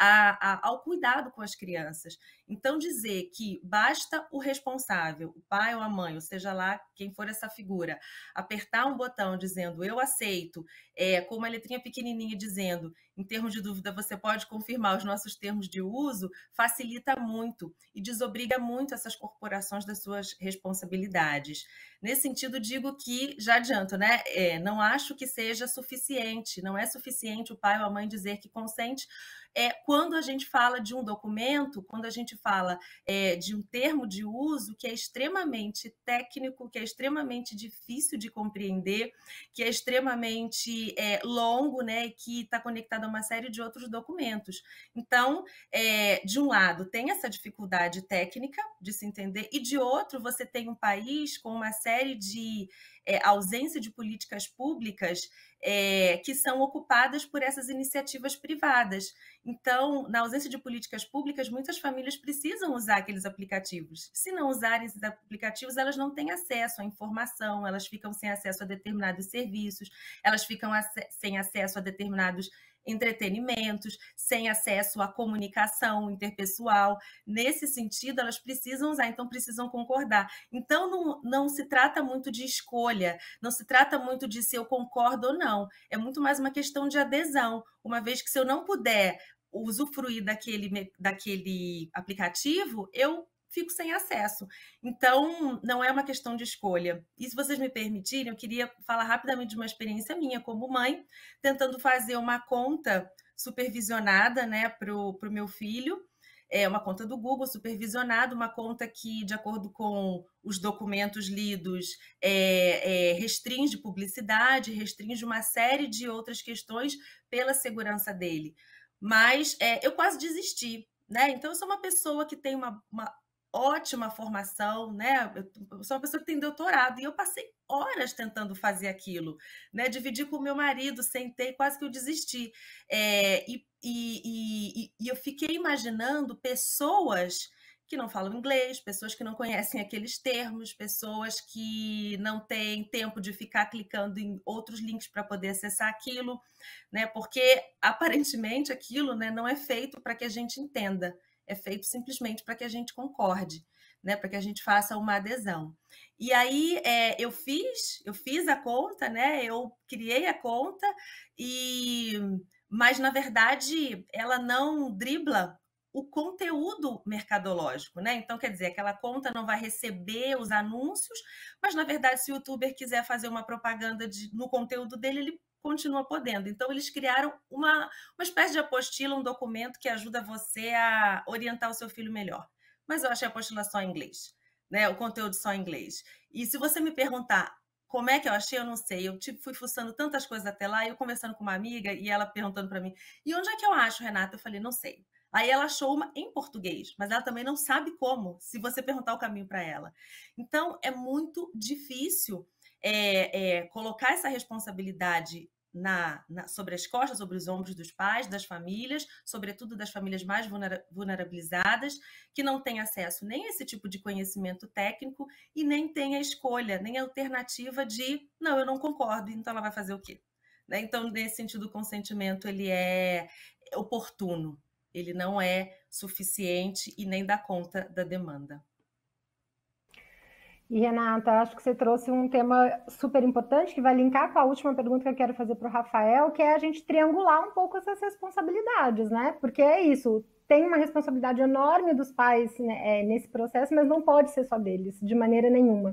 ao cuidado com as crianças. Então, dizer que basta o responsável, o pai ou a mãe, ou seja lá quem for essa figura, apertar um botão dizendo eu aceito, com uma letrinha pequenininha dizendo, em termos de dúvida, você pode confirmar os nossos termos de uso, facilita muito e desobriga muito essas corporações das suas responsabilidades. Nesse sentido, digo que, já adianto, né? Não acho que seja suficiente, não é suficiente o pai ou a mãe dizer que consente, quando a gente fala de um documento, quando a gente fala de um termo de uso que é extremamente técnico, que é extremamente difícil de compreender, que é extremamente longo, né, e que está conectado a uma série de outros documentos. Então, de um lado, tem essa dificuldade técnica de se entender, e de outro, você tem um país com uma série de ausência de políticas públicas que são ocupadas por essas iniciativas privadas. Então, na ausência de políticas públicas, muitas famílias precisam usar aqueles aplicativos. Se não usarem esses aplicativos, elas não têm acesso à informação, elas ficam sem acesso a determinados serviços, elas ficam sem acesso a determinados entretenimentos, sem acesso à comunicação interpessoal. Nesse sentido, elas precisam usar, então precisam concordar. Então, não se trata muito de escolha, não se trata muito de se eu concordo ou não, é muito mais uma questão de adesão, uma vez que se eu não puder usufruir daquele aplicativo, eu fico sem acesso. Então, não é uma questão de escolha. E se vocês me permitirem, eu queria falar rapidamente de uma experiência minha como mãe, tentando fazer uma conta supervisionada, né, para o meu filho, uma conta do Google supervisionada, uma conta que, de acordo com os documentos lidos, restringe publicidade, restringe uma série de outras questões pela segurança dele. Mas eu quase desisti, né? Então, eu sou uma pessoa que tem uma ótima formação, né? Eu sou uma pessoa que tem doutorado e eu passei horas tentando fazer aquilo, né? Dividi com o meu marido, sentei, quase que eu desisti. E eu fiquei imaginando pessoas que não falam inglês, pessoas que não conhecem aqueles termos, pessoas que não têm tempo de ficar clicando em outros links para poder acessar aquilo, né? Porque aparentemente aquilo, né, não é feito para que a gente entenda. É feito simplesmente para que a gente concorde, né? Para que a gente faça uma adesão. E aí eu fiz a conta, né? Eu criei a conta, mas na verdade ela não dribla o conteúdo mercadológico, né? Então, quer dizer, aquela conta não vai receber os anúncios, mas na verdade, se o youtuber quiser fazer uma propaganda no conteúdo dele, ele continua podendo. Então, eles criaram uma espécie de apostila, um documento que ajuda você a orientar o seu filho melhor. Mas eu achei a apostila só em inglês, né? O conteúdo só em inglês. E se você me perguntar como é que eu achei, eu não sei. Eu fui fuçando tantas coisas até lá, e eu conversando com uma amiga, e ela perguntando para mim, e onde é que eu acho, Renata? Eu falei, não sei. Aí ela achou uma em português, mas ela também não sabe como, se você perguntar o caminho para ela. Então, é muito difícil colocar essa responsabilidade sobre as costas, sobre os ombros dos pais, das famílias, sobretudo das famílias mais vulnerabilizadas, que não têm acesso nem a esse tipo de conhecimento técnico e nem têm a escolha, nem a alternativa de, não, eu não concordo, então ela vai fazer o quê? Né? Então, nesse sentido, o consentimento ele é oportuno, ele não é suficiente e nem dá conta da demanda. E, Renata, acho que você trouxe um tema super importante que vai linkar com a última pergunta que eu quero fazer para o Rafael, que é a gente triangular um pouco essas responsabilidades, né? Porque é isso, tem uma responsabilidade enorme dos pais, né, nesse processo, mas não pode ser só deles, de maneira nenhuma.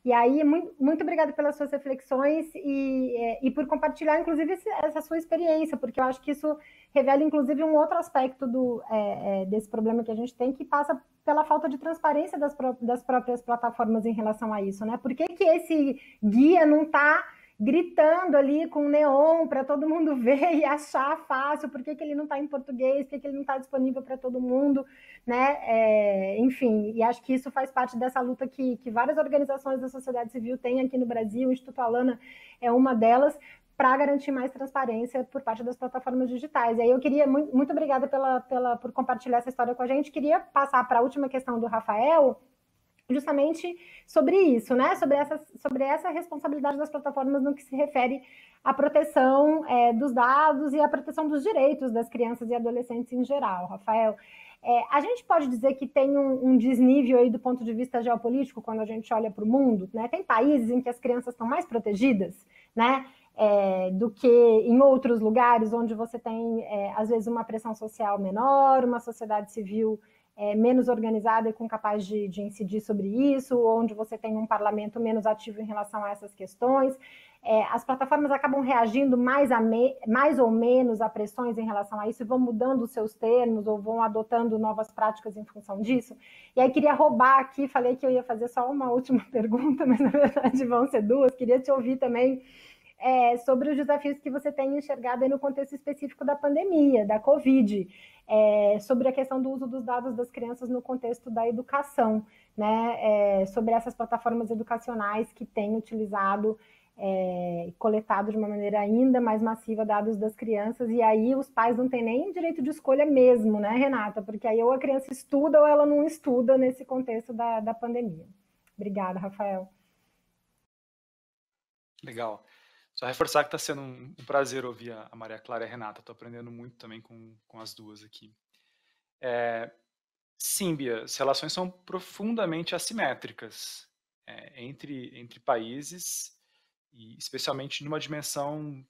E aí, muito obrigada pelas suas reflexões e por compartilhar, inclusive, essa sua experiência, porque eu acho que isso revela, inclusive, um outro aspecto desse problema que a gente tem, que passa pela falta de transparência das próprias plataformas em relação a isso, né? Por que esse guia não está gritando ali com neon para todo mundo ver e achar fácil? Por que ele não está em português? Por que ele não está disponível para todo mundo? Né? Enfim, e acho que isso faz parte dessa luta que várias organizações da sociedade civil têm aqui no Brasil. O Instituto Alana é uma delas, para garantir mais transparência por parte das plataformas digitais. E aí eu queria, muito obrigada por compartilhar essa história com a gente. Queria passar para a última questão do Rafael, justamente sobre isso, né? Sobre essa responsabilidade das plataformas no que se refere à proteção dos dados e à proteção dos direitos das crianças e adolescentes em geral. Rafael, a gente pode dizer que tem um desnível aí do ponto de vista geopolítico quando a gente olha para o mundo, né? Tem países em que as crianças estão mais protegidas, né? Do que em outros lugares onde você tem, às vezes, uma pressão social menor, uma sociedade civil menos organizada e capaz de incidir sobre isso, onde você tem um parlamento menos ativo em relação a essas questões. As plataformas acabam reagindo mais ou menos a pressões em relação a isso e vão mudando os seus termos ou vão adotando novas práticas em função disso. E aí queria roubar aqui, falei que eu ia fazer só uma última pergunta, mas na verdade vão ser duas. Queria te ouvir também sobre os desafios que você tem enxergado aí no contexto específico da pandemia, da Covid, sobre a questão do uso dos dados das crianças no contexto da educação, né? Sobre essas plataformas educacionais que têm utilizado e coletado de uma maneira ainda mais massiva dados das crianças, e aí os pais não têm nem direito de escolha mesmo, né, Renata? Porque aí ou a criança estuda ou ela não estuda nesse contexto da pandemia. Obrigada, Rafael. Legal. Só reforçar que está sendo um prazer ouvir a Maria Clara e a Renata. Estou aprendendo muito também com as duas aqui. Sim, Bia, as relações são profundamente assimétricas entre países, e especialmente numa dimensão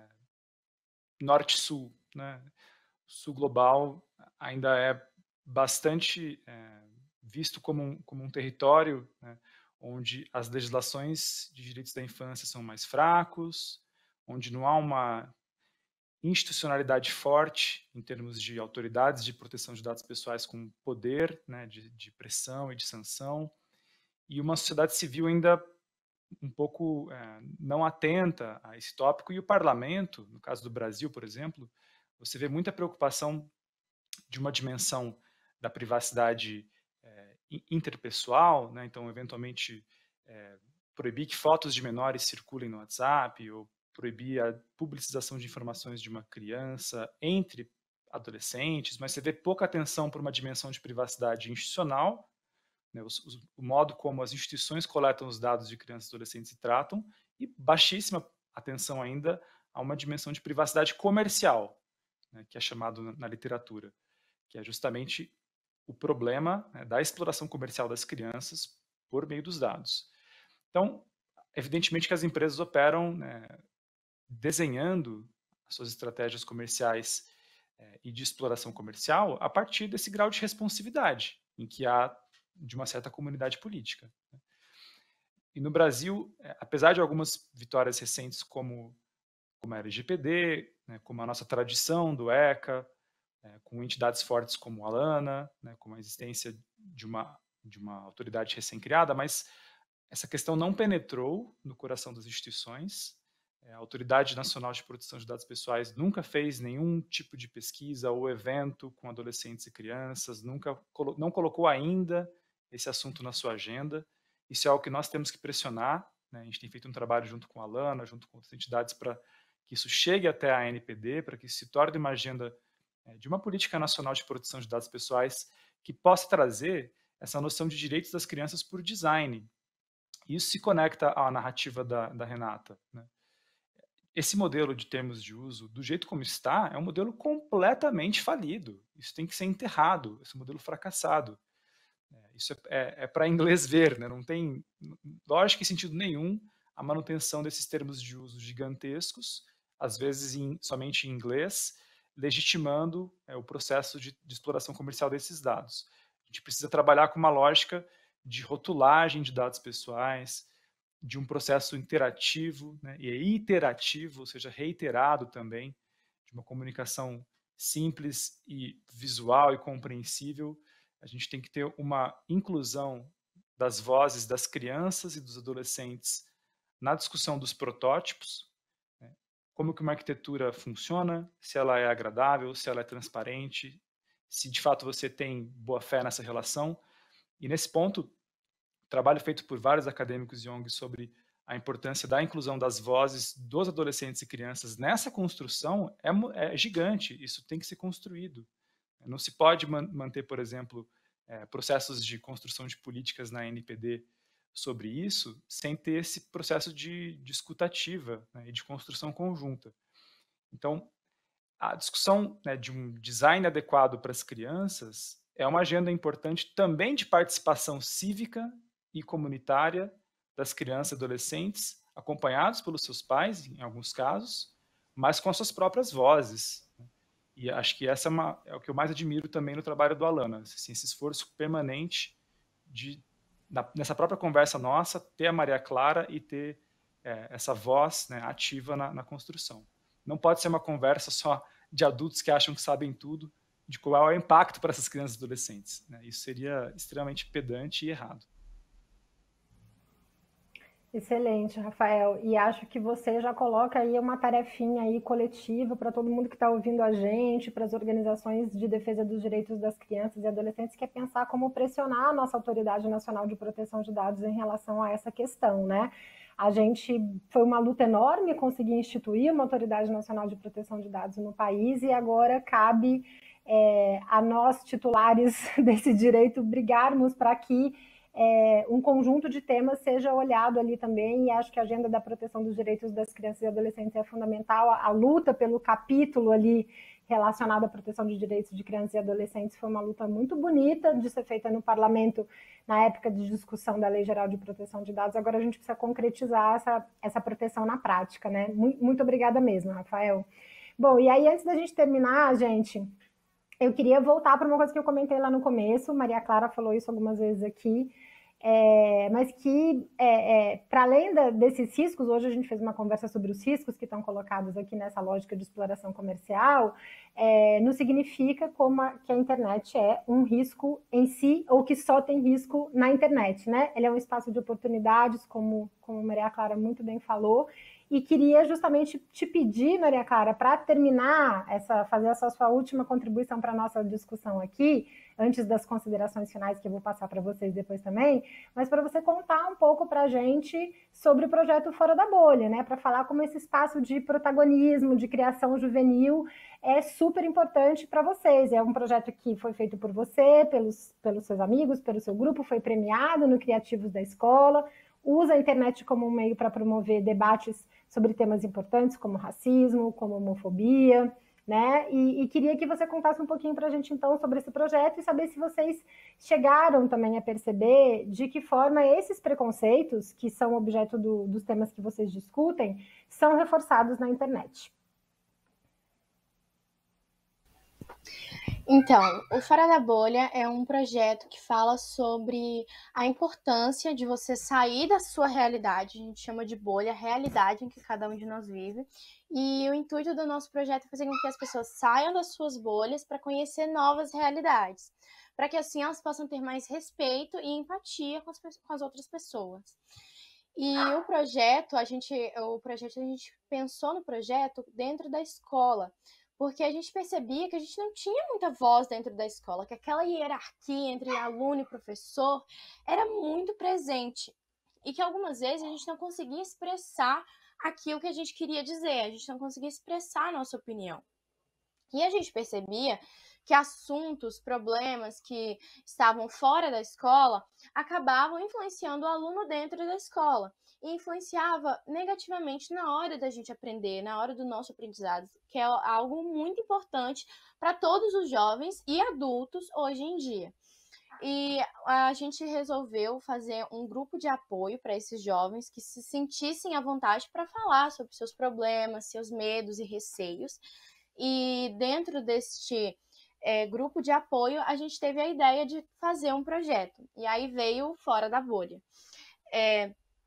norte-sul, né? O sul global ainda é bastante visto como um território, né, onde as legislações de direitos da infância são mais fracos, onde não há uma institucionalidade forte em termos de autoridades de proteção de dados pessoais com poder, né, de pressão e de sanção, e uma sociedade civil ainda um pouco não atenta a esse tópico. E o parlamento, no caso do Brasil, por exemplo, você vê muita preocupação de uma dimensão da privacidade interpessoal, né? Então, eventualmente, proibir que fotos de menores circulem no WhatsApp, ou proibir a publicização de informações de uma criança entre adolescentes, mas você vê pouca atenção para uma dimensão de privacidade institucional, né? O modo como as instituições coletam os dados de crianças e adolescentes e tratam, e baixíssima atenção ainda a uma dimensão de privacidade comercial, né, que é chamado na literatura, que é justamente o problema, né, da exploração comercial das crianças por meio dos dados. Então, evidentemente que as empresas operam, né, desenhando as suas estratégias comerciais e de exploração comercial a partir desse grau de responsividade em que há de uma certa comunidade política. E no Brasil, apesar de algumas vitórias recentes como a LGPD, né, como a nossa tradição do ECA, com entidades fortes como a Alana, né, com a existência de uma autoridade recém-criada, mas essa questão não penetrou no coração das instituições. A Autoridade Nacional de Proteção de Dados Pessoais nunca fez nenhum tipo de pesquisa ou evento com adolescentes e crianças, não colocou ainda esse assunto na sua agenda. Isso é algo que nós temos que pressionar, né? A gente tem feito um trabalho junto com a Alana, junto com outras entidades, para que isso chegue até a ANPD, para que isso se torne uma agenda de uma política nacional de proteção de dados pessoais que possa trazer essa noção de direitos das crianças por design. Isso se conecta à narrativa da Renata, né? Esse modelo de termos de uso, do jeito como está, é um modelo completamente falido. Isso tem que ser enterrado, esse modelo fracassado. Isso é para inglês ver, né? Não tem lógica e sentido nenhum a manutenção desses termos de uso gigantescos, às vezes somente em inglês, legitimando o processo de exploração comercial desses dados. A gente precisa trabalhar com uma lógica de rotulagem de dados pessoais, de um processo interativo, né, e iterativo, ou seja, reiterado também, de uma comunicação simples e visual e compreensível. A gente tem que ter uma inclusão das vozes das crianças e dos adolescentes na discussão dos protótipos, né, como que uma arquitetura funciona, se ela é agradável, se ela é transparente, se de fato você tem boa fé nessa relação. E nesse ponto, trabalho feito por vários acadêmicos de ONG sobre a importância da inclusão das vozes dos adolescentes e crianças nessa construção é gigante. Isso tem que ser construído. Não se pode manter, por exemplo, processos de construção de políticas na NPD sobre isso sem ter esse processo de escutativa, né, e de construção conjunta. Então, a discussão, né, de um design adequado para as crianças é uma agenda importante também de participação cívica e comunitária das crianças e adolescentes, acompanhados pelos seus pais, em alguns casos, mas com as suas próprias vozes. E acho que essa é o que eu mais admiro também no trabalho do Alana, assim, esse esforço permanente de, nessa própria conversa nossa, ter a Maria Clara e ter essa voz, né, ativa na construção. Não pode ser uma conversa só de adultos que acham que sabem tudo, de qual é o impacto para essas crianças e adolescentes, né? Isso seria extremamente pedante e errado. Excelente, Rafael. E acho que você já coloca aí uma tarefinha aí coletiva para todo mundo que está ouvindo a gente, para as organizações de defesa dos direitos das crianças e adolescentes, que é pensar como pressionar a nossa Autoridade Nacional de Proteção de Dados em relação a essa questão, né? Foi uma luta enorme conseguir instituir uma Autoridade Nacional de Proteção de Dados no país e agora cabe a nós, titulares desse direito, brigarmos para que um conjunto de temas seja olhado ali também, e acho que a agenda da proteção dos direitos das crianças e adolescentes é fundamental. A luta pelo capítulo ali relacionado à proteção de direitos de crianças e adolescentes foi uma luta muito bonita de ser feita no parlamento na época de discussão da Lei Geral de Proteção de Dados. Agora a gente precisa concretizar essa proteção na prática, né? Muito obrigada mesmo, Rafael. Bom, e aí antes da gente terminar, gente, eu queria voltar para uma coisa que eu comentei lá no começo, Maria Clara falou isso algumas vezes aqui, mas que, para além desses riscos, hoje a gente fez uma conversa sobre os riscos que estão colocados aqui nessa lógica de exploração comercial, não significa que a internet é um risco em si, ou que só tem risco na internet, né? Ele é um espaço de oportunidades, como a Maria Clara muito bem falou, e queria justamente te pedir, Maria Clara, para terminar, fazer essa sua última contribuição para a nossa discussão aqui, antes das considerações finais que eu vou passar para vocês depois também, mas para você contar um pouco para a gente sobre o projeto Fora da Bolha, né? Para falar como esse espaço de protagonismo, de criação juvenil é super importante para vocês. É um projeto que foi feito por você, pelos seus amigos, pelo seu grupo, foi premiado no Criativos da Escola, usa a internet como um meio para promover debates sobre temas importantes como racismo, como homofobia, né? E queria que você contasse um pouquinho para a gente, então, sobre esse projeto e saber se vocês chegaram também a perceber de que forma esses preconceitos, que são objeto dos temas que vocês discutem, são reforçados na internet. Então, o Fora da Bolha é um projeto que fala sobre a importância de você sair da sua realidade, a gente chama de bolha, a realidade em que cada um de nós vive, e o intuito do nosso projeto é fazer com que as pessoas saiam das suas bolhas para conhecer novas realidades, para que assim elas possam ter mais respeito e empatia com as outras pessoas. E o projeto, a gente pensou no projeto dentro da escola, porque a gente percebia que a gente não tinha muita voz dentro da escola, que aquela hierarquia entre aluno e professor era muito presente e que algumas vezes a gente não conseguia expressar aquilo que a gente queria dizer, a gente não conseguia expressar a nossa opinião. E a gente percebia que assuntos, problemas que estavam fora da escola acabavam influenciando o aluno dentro da escola e influenciava negativamente na hora da gente aprender, na hora do nosso aprendizado, que é algo muito importante para todos os jovens e adultos hoje em dia. E a gente resolveu fazer um grupo de apoio para esses jovens que se sentissem à vontade para falar sobre seus problemas, seus medos e receios. E dentro deste grupo de apoio, a gente teve a ideia de fazer um projeto. E aí veio Fora da Bolha.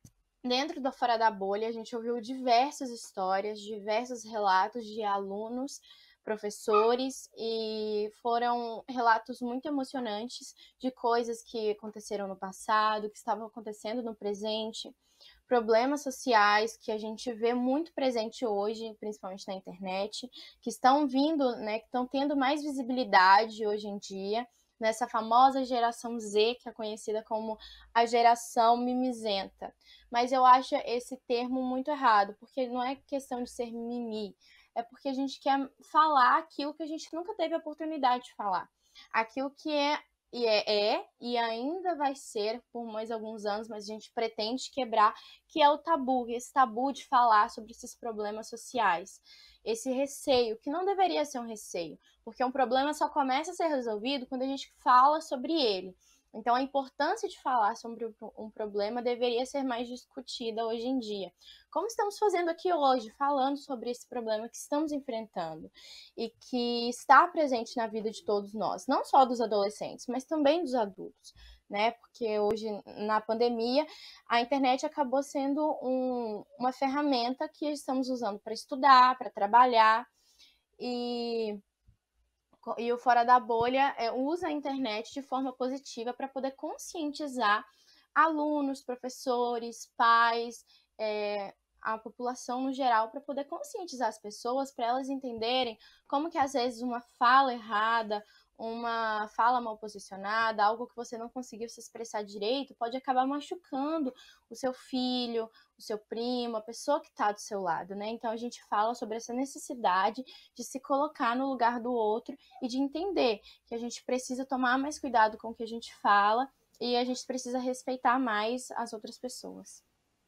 Dentro do Fora da Bolha, a gente ouviu diversas histórias, diversos relatos de alunos, professores, e foram relatos muito emocionantes de coisas que aconteceram no passado, que estavam acontecendo no presente, problemas sociais que a gente vê muito presente hoje, principalmente na internet, que estão vindo, né, que estão tendo mais visibilidade hoje em dia, nessa famosa geração Z, que é conhecida como a geração mimizenta. Mas eu acho esse termo muito errado, porque não é questão de ser mimi, é porque a gente quer falar aquilo que a gente nunca teve a oportunidade de falar. Aquilo que e ainda vai ser por mais alguns anos, mas a gente pretende quebrar, que é o tabu, esse tabu de falar sobre esses problemas sociais. Esse receio, que não deveria ser um receio, porque um problema só começa a ser resolvido quando a gente fala sobre ele. Então, a importância de falar sobre um problema deveria ser mais discutida hoje em dia. Como estamos fazendo aqui hoje, falando sobre esse problema que estamos enfrentando e que está presente na vida de todos nós, não só dos adolescentes, mas também dos adultos, né? Porque hoje, na pandemia, a internet acabou sendo uma ferramenta que estamos usando para estudar, para trabalhar, e o Fora da Bolha usa a internet de forma positiva para poder conscientizar alunos, professores, pais, a população no geral, para poder conscientizar as pessoas, para elas entenderem como que às vezes uma fala errada, uma fala mal posicionada, algo que você não conseguiu se expressar direito, pode acabar machucando o seu filho, o seu primo, a pessoa que está do seu lado, né? Então a gente fala sobre essa necessidade de se colocar no lugar do outro e de entender que a gente precisa tomar mais cuidado com o que a gente fala e a gente precisa respeitar mais as outras pessoas.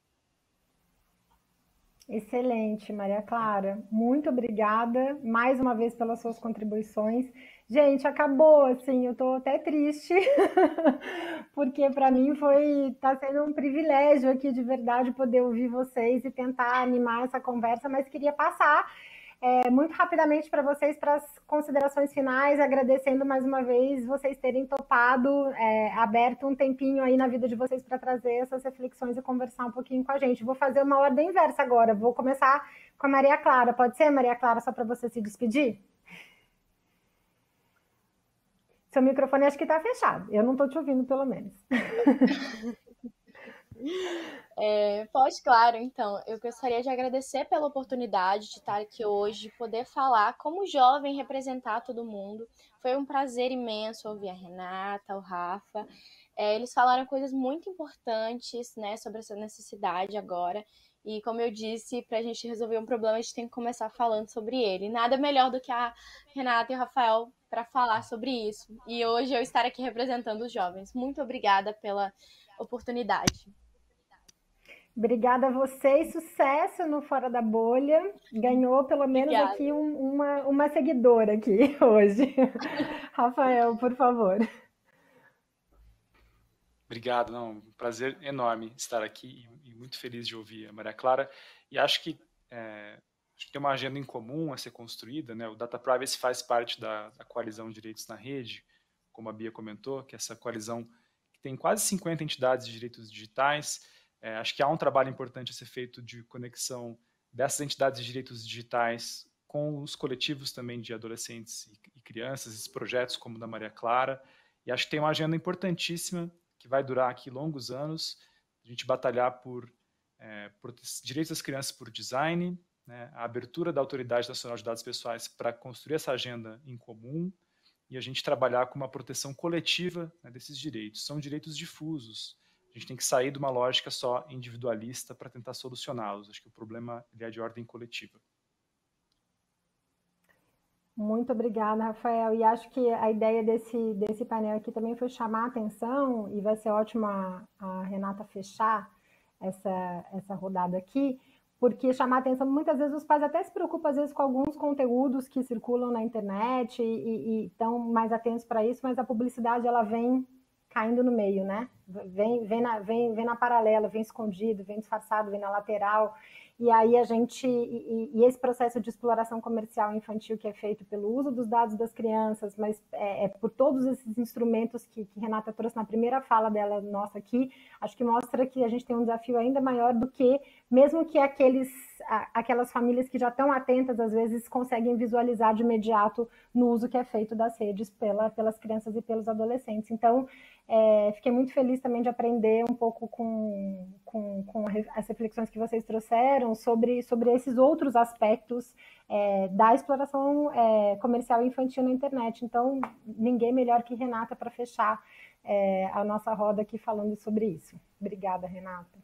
Excelente, Maria Clara. Muito obrigada mais uma vez pelas suas contribuições. Gente, acabou, assim, eu tô até triste, porque para mim tá sendo um privilégio aqui de verdade poder ouvir vocês e tentar animar essa conversa, mas queria passar muito rapidamente para vocês, para as considerações finais, agradecendo mais uma vez vocês terem topado, aberto um tempinho aí na vida de vocês para trazer essas reflexões e conversar um pouquinho com a gente. Vou fazer uma ordem inversa agora, vou começar com a Maria Clara. Pode ser, Maria Clara, só para você se despedir? Seu microfone acho que está fechado, eu não estou te ouvindo, pelo menos. Pode, claro. Então, eu gostaria de agradecer pela oportunidade de estar aqui hoje, de poder falar como jovem, representar todo mundo. Foi um prazer imenso ouvir a Renata, o Rafa. Eles falaram coisas muito importantes, né, sobre essa necessidade agora. E como eu disse, para a gente resolver um problema, a gente tem que começar falando sobre ele. Nada melhor do que a Renata e o Rafael para falar sobre isso. E hoje eu estar aqui representando os jovens. Muito obrigada pela oportunidade. Obrigada a vocês, sucesso no Fora da Bolha. Ganhou pelo menos Obrigada. Aqui uma seguidora aqui hoje. Rafael, por favor. Obrigado, não, um prazer enorme estar aqui e muito feliz de ouvir a Maria Clara. E acho que tem uma agenda em comum a ser construída, né? O Data Privacy faz parte da coalizão de direitos na rede, como a Bia comentou, que é essa coalizão que tem quase 50 entidades de direitos digitais. Acho que há um trabalho importante a ser feito de conexão dessas entidades de direitos digitais com os coletivos também de adolescentes e crianças, esses projetos como o da Maria Clara. E acho que tem uma agenda importantíssima que vai durar aqui longos anos, a gente batalhar por direitos das crianças por design, né, a abertura da Autoridade Nacional de Dados Pessoais para construir essa agenda em comum e a gente trabalhar com uma proteção coletiva, né, desses direitos. São direitos difusos. A gente tem que sair de uma lógica só individualista para tentar solucioná-los. Acho que o problema é de ordem coletiva. Muito obrigada, Rafael. E acho que a ideia desse painel aqui também foi chamar a atenção, e vai ser ótimo a Renata fechar essa rodada aqui, porque chamar a atenção, muitas vezes os pais até se preocupam, às vezes, com alguns conteúdos que circulam na internet e estão mais atentos para isso, mas a publicidade, ela vem caindo no meio, né? Vem na paralela, vem escondido, vem disfarçado, vem na lateral. e aí a gente, e esse processo de exploração comercial infantil que é feito pelo uso dos dados das crianças, mas por todos esses instrumentos que Renata trouxe na primeira fala dela, nossa, aqui, acho que mostra que a gente tem um desafio ainda maior do que, mesmo que aquelas famílias que já estão atentas, às vezes conseguem visualizar de imediato no uso que é feito das redes pelas crianças e pelos adolescentes. Então, fiquei muito feliz também de aprender um pouco com as reflexões que vocês trouxeram sobre esses outros aspectos da exploração comercial infantil na internet. Então, ninguém melhor que Renata para fechar a nossa roda aqui falando sobre isso. Obrigada, Renata.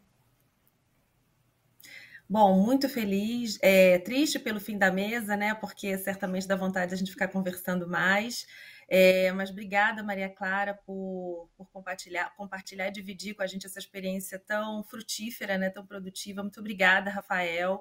Bom, muito feliz, triste pelo fim da mesa, né? Porque certamente dá vontade de a gente ficar conversando mais. Mas obrigada, Maria Clara, por compartilhar e dividir com a gente essa experiência tão frutífera, né? Tão produtiva. Muito obrigada, Rafael.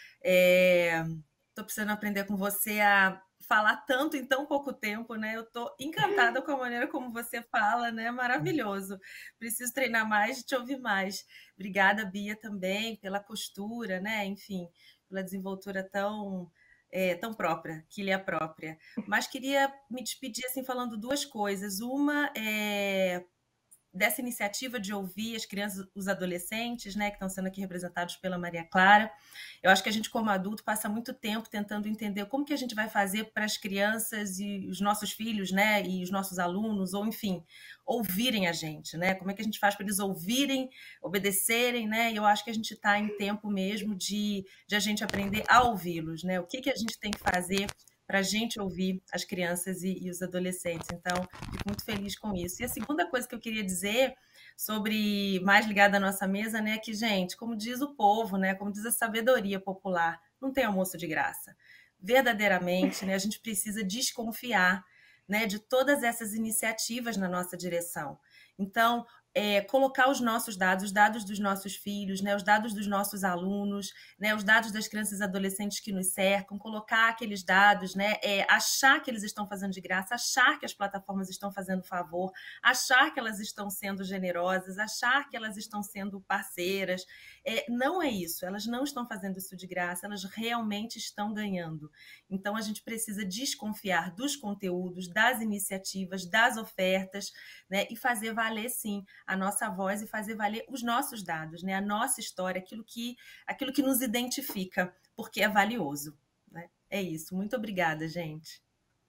Estou precisando aprender com você a falar tanto em tão pouco tempo, né? Eu estou encantada com a maneira como você fala, né? Maravilhoso. Preciso treinar mais e te ouvir mais. Obrigada, Bia, também, pela postura, né? Enfim, pela desenvoltura tão própria, que lhe é própria. Mas queria me despedir assim, falando duas coisas. Uma é dessa iniciativa de ouvir as crianças, os adolescentes, né, que estão sendo aqui representados pela Maria Clara. Eu acho que a gente, como adulto, passa muito tempo tentando entender como que a gente vai fazer para as crianças e os nossos filhos, né, e os nossos alunos, ou enfim, ouvirem a gente, né? Como é que a gente faz para eles ouvirem, obedecerem, né? E eu acho que a gente está em tempo mesmo de a gente aprender a ouvi-los, né? O que a gente tem que fazer para a gente ouvir as crianças e os adolescentes. Então, fico muito feliz com isso. E a segunda coisa que eu queria dizer, mais ligada à nossa mesa, né, é que, gente, como diz o povo, né, como diz a sabedoria popular, não tem almoço de graça. Verdadeiramente, né, a gente precisa desconfiar, né, de todas essas iniciativas na nossa direção. Então, colocar os nossos dados, os dados dos nossos filhos, né, os dados dos nossos alunos, né, os dados das crianças e adolescentes que nos cercam, colocar aqueles dados, né, achar que eles estão fazendo de graça, achar que as plataformas estão fazendo favor, achar que elas estão sendo generosas, achar que elas estão sendo parceiras. Não é isso, elas não estão fazendo isso de graça, elas realmente estão ganhando. Então, a gente precisa desconfiar dos conteúdos, das iniciativas, das ofertas, né, e fazer valer, sim, a nossa voz e fazer valer os nossos dados, né? A nossa história, aquilo que nos identifica, porque é valioso, né? É isso. Muito obrigada, gente.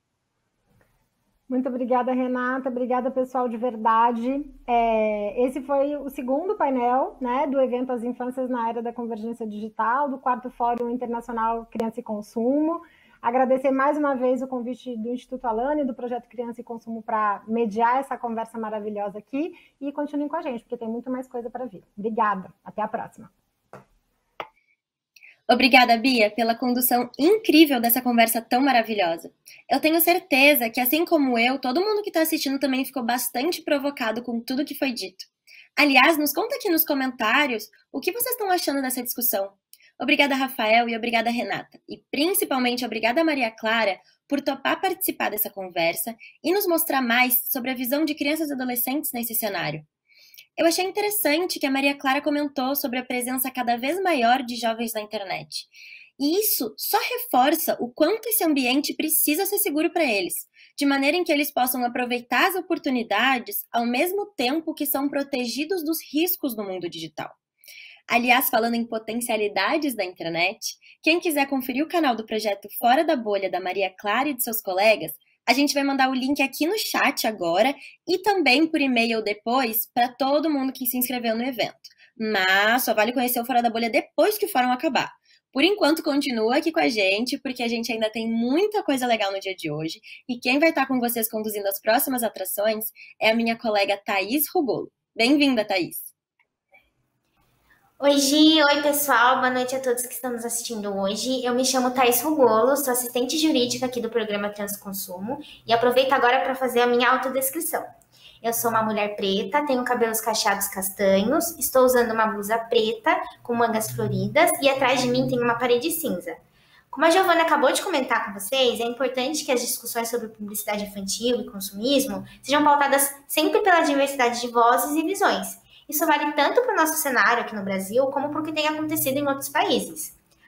Muito obrigada, Renata. Obrigada, pessoal, de verdade. Esse foi o segundo painel, né, do evento As Infâncias na Era da Convergência Digital, do 4º Fórum Internacional Criança e Consumo. Agradecer mais uma vez o convite do Instituto Alani e do Projeto Criança e Consumo para mediar essa conversa maravilhosa aqui e continuem com a gente, porque tem muito mais coisa para vir. Obrigada, até a próxima. Obrigada, Bia, pela condução incrível dessa conversa tão maravilhosa. Eu tenho certeza que, assim como eu, todo mundo que está assistindo também ficou bastante provocado com tudo que foi dito. Aliás, nos conta aqui nos comentários o que vocês estão achando dessa discussão. Obrigada, Rafael, e obrigada, Renata. E principalmente obrigada, Maria Clara, por topar participar dessa conversa e nos mostrar mais sobre a visão de crianças e adolescentes nesse cenário. Eu achei interessante que a Maria Clara comentou sobre a presença cada vez maior de jovens na internet. E isso só reforça o quanto esse ambiente precisa ser seguro para eles, de maneira em que eles possam aproveitar as oportunidades ao mesmo tempo que são protegidos dos riscos do mundo digital. Aliás, falando em potencialidades da internet, quem quiser conferir o canal do projeto Fora da Bolha da Maria Clara e de seus colegas, a gente vai mandar o link aqui no chat agora e também por e-mail depois para todo mundo que se inscreveu no evento. Mas só vale conhecer o Fora da Bolha depois que o fórum acabar. Por enquanto, continua aqui com a gente, porque a gente ainda tem muita coisa legal no dia de hoje. E quem vai estar com vocês conduzindo as próximas atrações é a minha colega Thaís Rugolo. Bem-vinda, Thaís! Oi, Gi. Oi, pessoal. Boa noite a todos que estão nos assistindo hoje. Eu me chamo Thaís Rugolo, sou assistente jurídica aqui do programa Criança e Consumo e aproveito agora para fazer a minha autodescrição. Eu sou uma mulher preta, tenho cabelos cacheados castanhos, estou usando uma blusa preta com mangas floridas e atrás de mim tem uma parede cinza. Como a Giovana acabou de comentar com vocês, é importante que as discussões sobre publicidade infantil e consumismo sejam pautadas sempre pela diversidade de vozes e visões. Isso vale tanto para o nosso cenário aqui no Brasil, como para o que tem acontecido em outros países.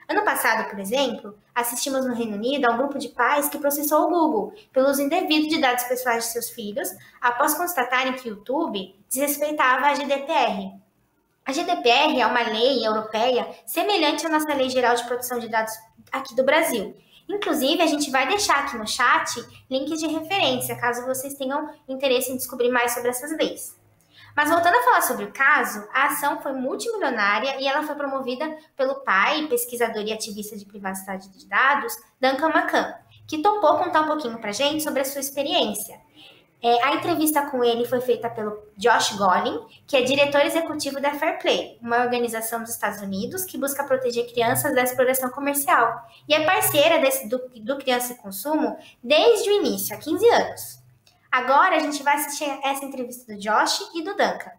Ano passado, por exemplo, assistimos no Reino Unido a um grupo de pais que processou o Google pelo uso indevido de dados pessoais de seus filhos, após constatarem que o YouTube desrespeitava a GDPR. A GDPR é uma lei europeia semelhante à nossa Lei Geral de Proteção de Dados aqui do Brasil. Inclusive, a gente vai deixar aqui no chat links de referência, caso vocês tenham interesse em descobrir mais sobre essas leis. Mas voltando a falar sobre o caso, a ação foi multimilionária e ela foi promovida pelo pai, pesquisador e ativista de privacidade de dados, Duncan McCann, que topou contar um pouquinho pra gente sobre a sua experiência. A entrevista com ele foi feita pelo Josh Golin, que é diretor executivo da Fair Play, uma organização dos Estados Unidos que busca proteger crianças da exploração comercial e é parceira do Criança e Consumo desde o início, há 15 anos. Agora a gente vai assistir essa entrevista do Josh e do Duncan.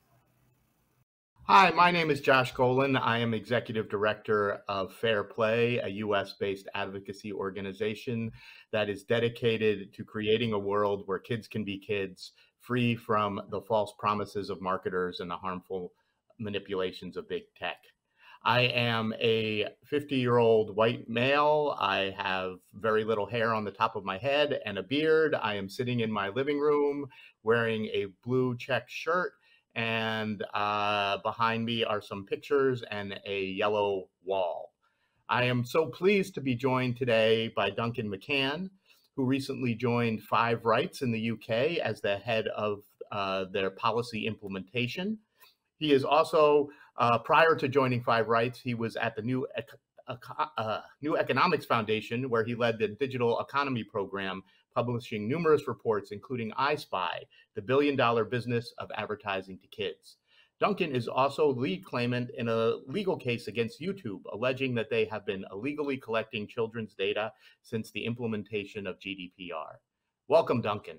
Hi, my name is Josh Golin. I am Executive Director of Fair Play, a US-based advocacy organization that is dedicated to creating a world where kids can be kids, free from the false promises of marketers and the harmful manipulations of big tech. I am a 50-year-old white male. I have very little hair on the top of my head and a beard. I am sitting in my living room wearing a blue check shirt, and behind me are some pictures and a yellow wall. I am so pleased to be joined today by Duncan McCann, who recently joined Five Rights in the UK as the head of their policy implementation. He is also, prior to joining Five Rights, he was at the New Economics Foundation, where he led the Digital Economy Program, publishing numerous reports, including I Spy, the billion-dollar business of advertising to kids. Duncan is also lead claimant in a legal case against YouTube, alleging that they have been illegally collecting children's data since the implementation of GDPR. Welcome, Duncan.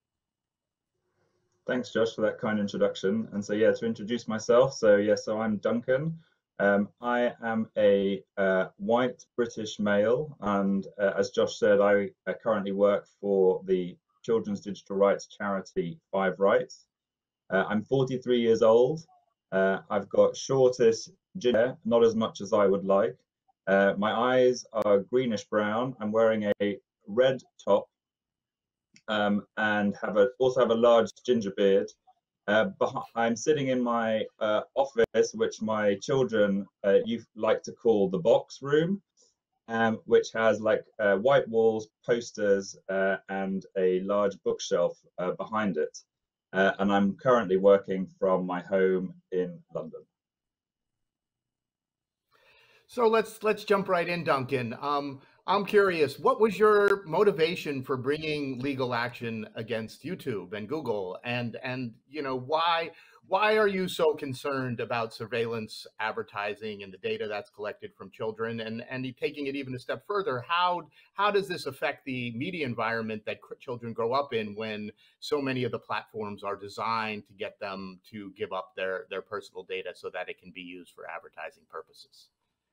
Thanks, Josh, for that kind introduction. And so, yeah, to introduce myself, so I'm Duncan. I am a white British male, and as Josh said, I currently work for the children's digital rights charity Five Rights. I'm 43 years old. I've got shortish ginger hair, not as much as I would like. My eyes are greenish brown. I'm wearing a red top and also have a large ginger beard. I'm sitting in my office, which my children like to call the box room, which has like white walls, posters, and a large bookshelf behind it. And I'm currently working from my home in London. So let's jump right in, Duncan. I'm curious, what was your motivation for bringing legal action against YouTube and Google, and you know, why are you so concerned about surveillance advertising and the data that's collected from children, and taking it even a step further, how does this affect the media environment that children grow up in when so many of the platforms are designed to get them to give up their personal data so that it can be used for advertising purposes?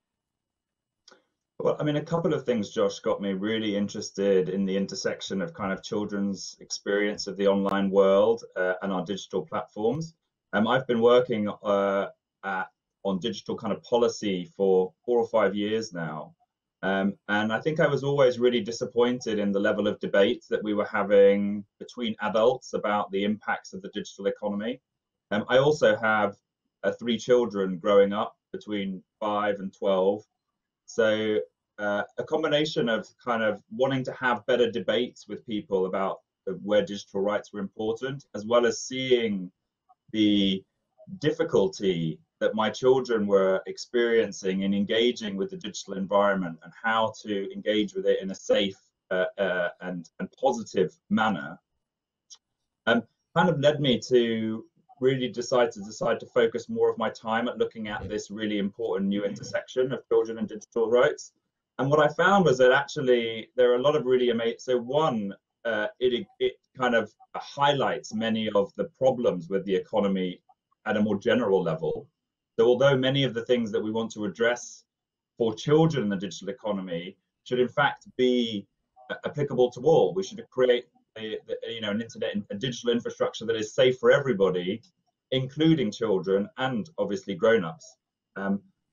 Well, I mean, a couple of things, Josh, got me really interested in the intersection of kind of children's experience of the online world and our digital platforms. I've been working on digital kind of policy for 4 or 5 years now. And I think I was always really disappointed in the level of debate that we were having between adults about the impacts of the digital economy. I also have 3 children growing up between 5 and 12. So a combination of kind of wanting to have better debates with people about where digital rights were important, as well as seeing the difficulty that my children were experiencing in engaging with the digital environment and how to engage with it in a safe and positive manner, kind of led me to really decide to focus more of my time at looking at this really important new intersection of children and digital rights. And what I found was that actually there are a lot of really amazing, so one, it kind of highlights many of the problems with the economy at a more general level. So although many of the things that we want to address for children in the digital economy should in fact be applicable to all, we should create an internet, a digital infrastructure that is safe for everybody, including children and obviously grown-ups.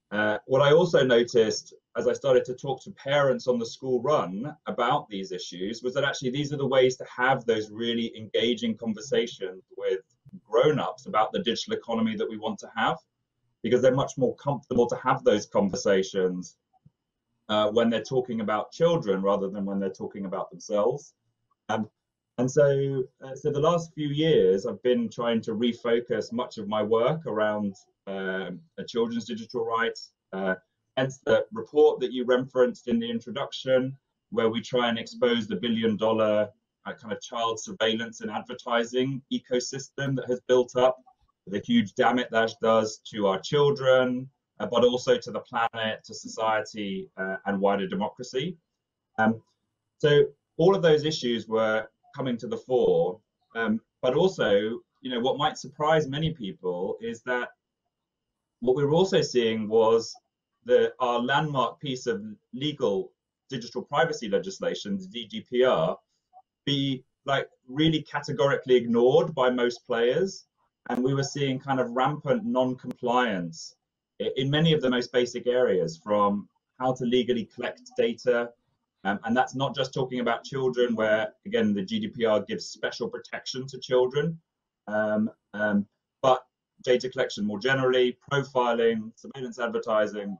What I also noticed as I started to talk to parents on the school run about these issues was that actually these are the ways to have those really engaging conversations with grown-ups about the digital economy that we want to have, because they're much more comfortable to have those conversations when they're talking about children rather than when they're talking about themselves. And so the last few years, I've been trying to refocus much of my work around children's digital rights. Hence the report that you referenced in the introduction, where we try and expose the billion-dollar kind of child surveillance and advertising ecosystem that has built up, the huge damage that does to our children, but also to the planet, to society, and wider democracy. So all of those issues were coming to the fore, but also, what might surprise many people is that what we were also seeing was our landmark piece of legal digital privacy legislation, the GDPR, be really categorically ignored by most players, and we were seeing kind of rampant non-compliance in many of the most basic areas, from how to legally collect data. And that's not just talking about children, where, again, the GDPR gives special protection to children, but data collection more generally, profiling, surveillance advertising.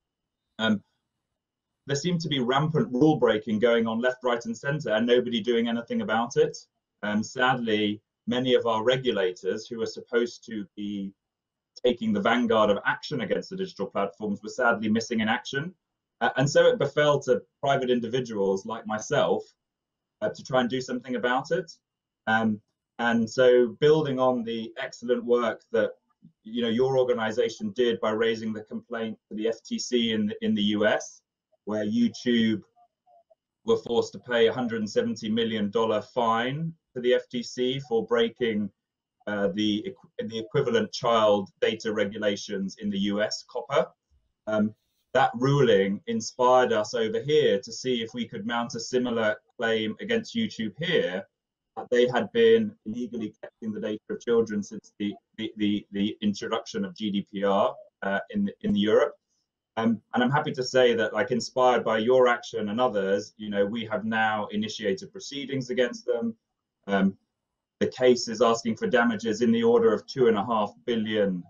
There seemed to be rampant rule breaking going on left, right, and center, and nobody doing anything about it. Sadly, many of our regulators, who are supposed to be taking the vanguard of action against the digital platforms, were sadly missing in action. And so it befell to private individuals like myself to try and do something about it. And so, building on the excellent work that your organization did by raising the complaint to the FTC in the US, where YouTube were forced to pay $170 million fine to the FTC for breaking the equivalent child data regulations in the US, COPPA. That ruling inspired us over here to see if we could mount a similar claim against YouTube here. They had been illegally collecting the data of children since the introduction of GDPR in Europe. And I'm happy to say that, inspired by your action and others, we have now initiated proceedings against them. The case is asking for damages in the order of £2.5 billion,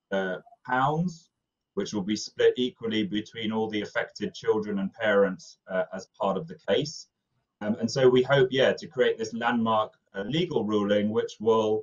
which will be split equally between all the affected children and parents as part of the case. And so we hope, to create this landmark legal ruling, which will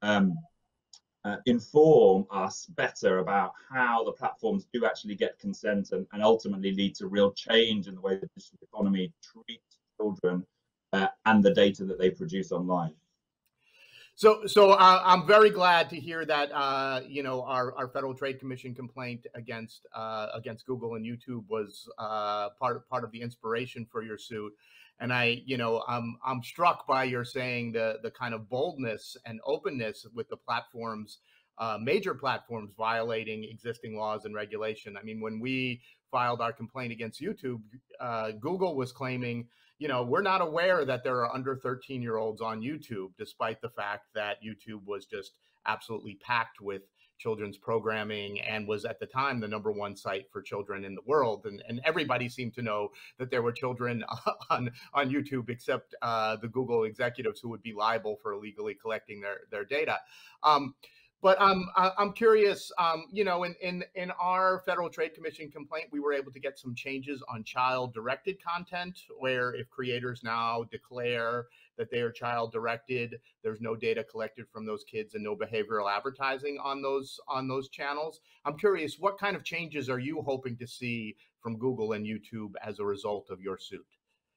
inform us better about how the platforms do actually get consent and ultimately lead to real change in the way the digital economy treats children and the data that they produce online. So I'm very glad to hear that our Federal Trade Commission complaint against Google and YouTube was part of the inspiration for your suit. And I'm struck by your saying the kind of boldness and openness with the platforms, major platforms violating existing laws and regulation. I mean, when we filed our complaint against YouTube, Google was claiming, we're not aware that there are under 13-year-olds on YouTube, despite the fact that YouTube was just absolutely packed with children's programming and was at the time the #1 site for children in the world. And everybody seemed to know that there were children on YouTube, except the Google executives who would be liable for illegally collecting their data. But I'm curious, in our Federal Trade Commission complaint, we were able to get some changes on child-directed content, where if creators now declare that they are child-directed, there's no data collected from those kids and no behavioral advertising on those channels. I'm curious, what kind of changes are you hoping to see from Google and YouTube as a result of your suit?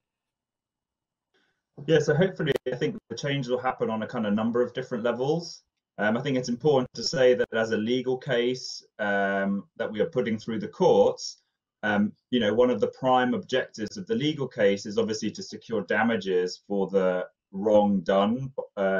Yeah, so hopefully, I think the change will happen on a kind of number of different levels. I think it's important to say that as a legal case that we are putting through the courts, one of the prime objectives of the legal case is obviously to secure damages for the wrong done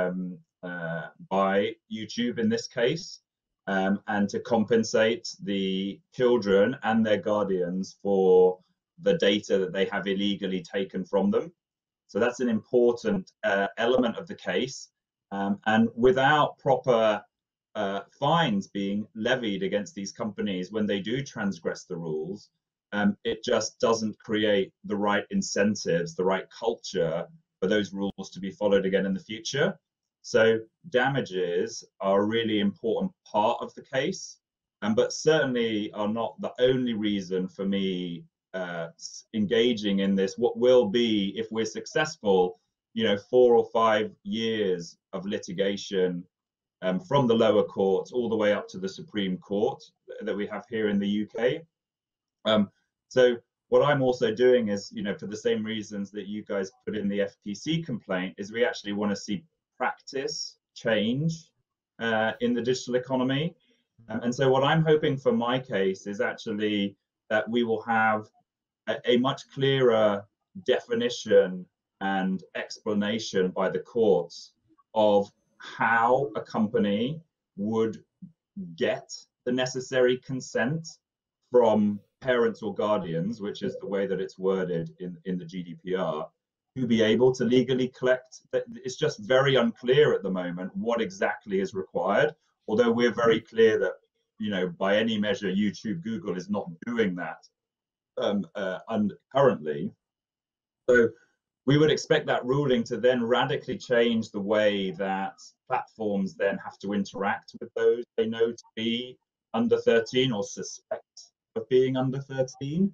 by YouTube in this case, and to compensate the children and their guardians for the data that they have illegally taken from them. So that's an important element of the case. And without proper fines being levied against these companies when they do transgress the rules, it just doesn't create the right incentives, the right culture for those rules to be followed again in the future. So damages are a really important part of the case, but certainly are not the only reason for me engaging in this, what will be, if we're successful, 4 or 5 years of litigation from the lower courts all the way up to the Supreme Court that we have here in the UK. So what I'm also doing is, for the same reasons that you guys put in the FTC complaint, is we actually want to see practice change in the digital economy. And so what I'm hoping for my case is actually that we will have a much clearer definition and explanation by the courts of how a company would get the necessary consent from parents or guardians, which is the way that it's worded in the GDPR, to be able to legally collect. It's just very unclear at the moment what exactly is required, although we're very clear that, by any measure, YouTube, Google is not doing that currently. So we would expect that ruling to then radically change the way that platforms then have to interact with those they know to be under 13 or suspect of being under 13.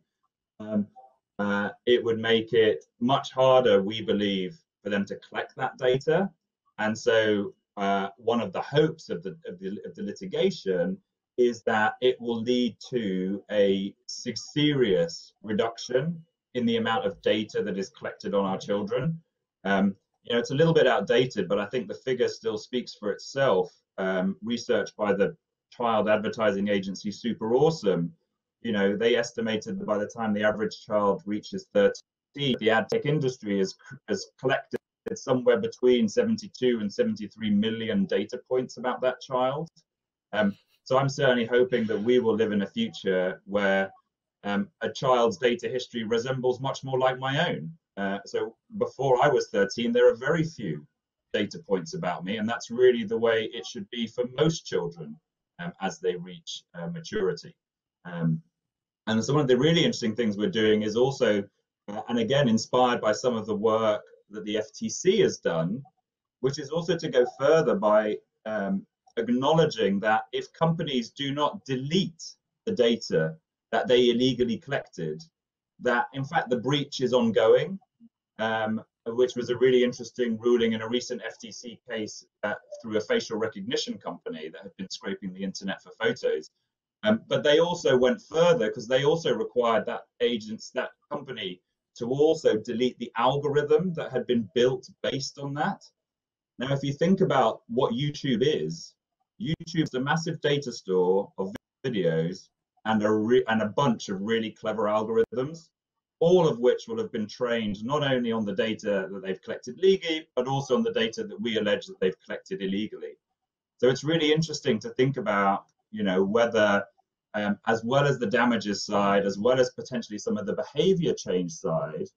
It would make it much harder, we believe, for them to collect that data. And so one of the hopes of the litigation is that it will lead to a serious reduction in the amount of data that is collected on our children. It's a little bit outdated, but I think the figure still speaks for itself. Research by the child advertising agency Super Awesome, they estimated that by the time the average child reaches 13, the ad tech industry has collected somewhere between 72 and 73 million data points about that child. So I'm certainly hoping that we will live in a future where a child's data history resembles much more like my own. So before I was 13, there are very few data points about me, and that's really the way it should be for most children as they reach maturity. And so one of the really interesting things we're doing is also, and again, inspired by some of the work that the FTC has done, which is also to go further by acknowledging that if companies do not delete the data that they illegally collected, that in fact the breach is ongoing, which was a really interesting ruling in a recent FTC case through a facial recognition company that had been scraping the internet for photos. But they also went further because they also required that company to also delete the algorithm that had been built based on that. Now, if you think about what YouTube is a massive data store of videos and a bunch of really clever algorithms, all of which will have been trained not only on the data that they've collected legally, but also on the data that we allege that they've collected illegally. So it's really interesting to think about, whether as well as the damages side, as well as potentially some of the behavior change side,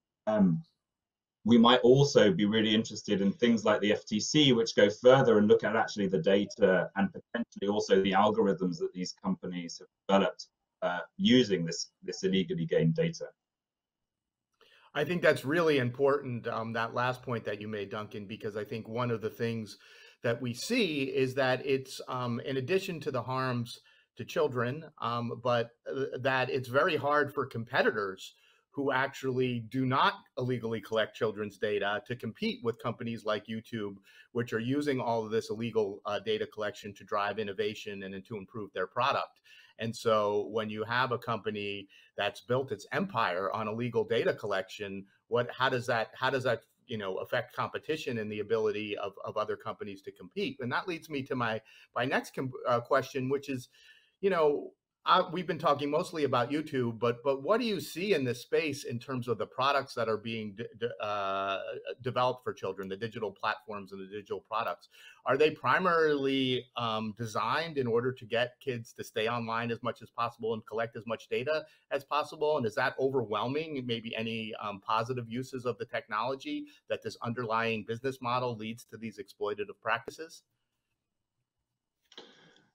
we might also be really interested in things like the FTC, which go further and look at actually the data and potentially also the algorithms that these companies have developed using this illegally gained data. I think that's really important, that last point that you made, Duncan, because I think one of the things that we see is that it's, in addition to the harms to children, but that it's very hard for competitors who actually do not illegally collect children's data to compete with companies like YouTube, which are using all of this illegal data collection to drive innovation and to improve their product. And so when you have a company that's built its empire on illegal data collection, how does that affect competition and the ability of other companies to compete? And that leads me to my next question, which is, we've been talking mostly about YouTube, but what do you see in this space in terms of the products that are being developed for children, the digital platforms and the digital products? Are they primarily designed in order to get kids to stay online as much as possible and collect as much data as possible? And is that overwhelming maybe any positive uses of the technology that this underlying business model leads to these exploitative practices?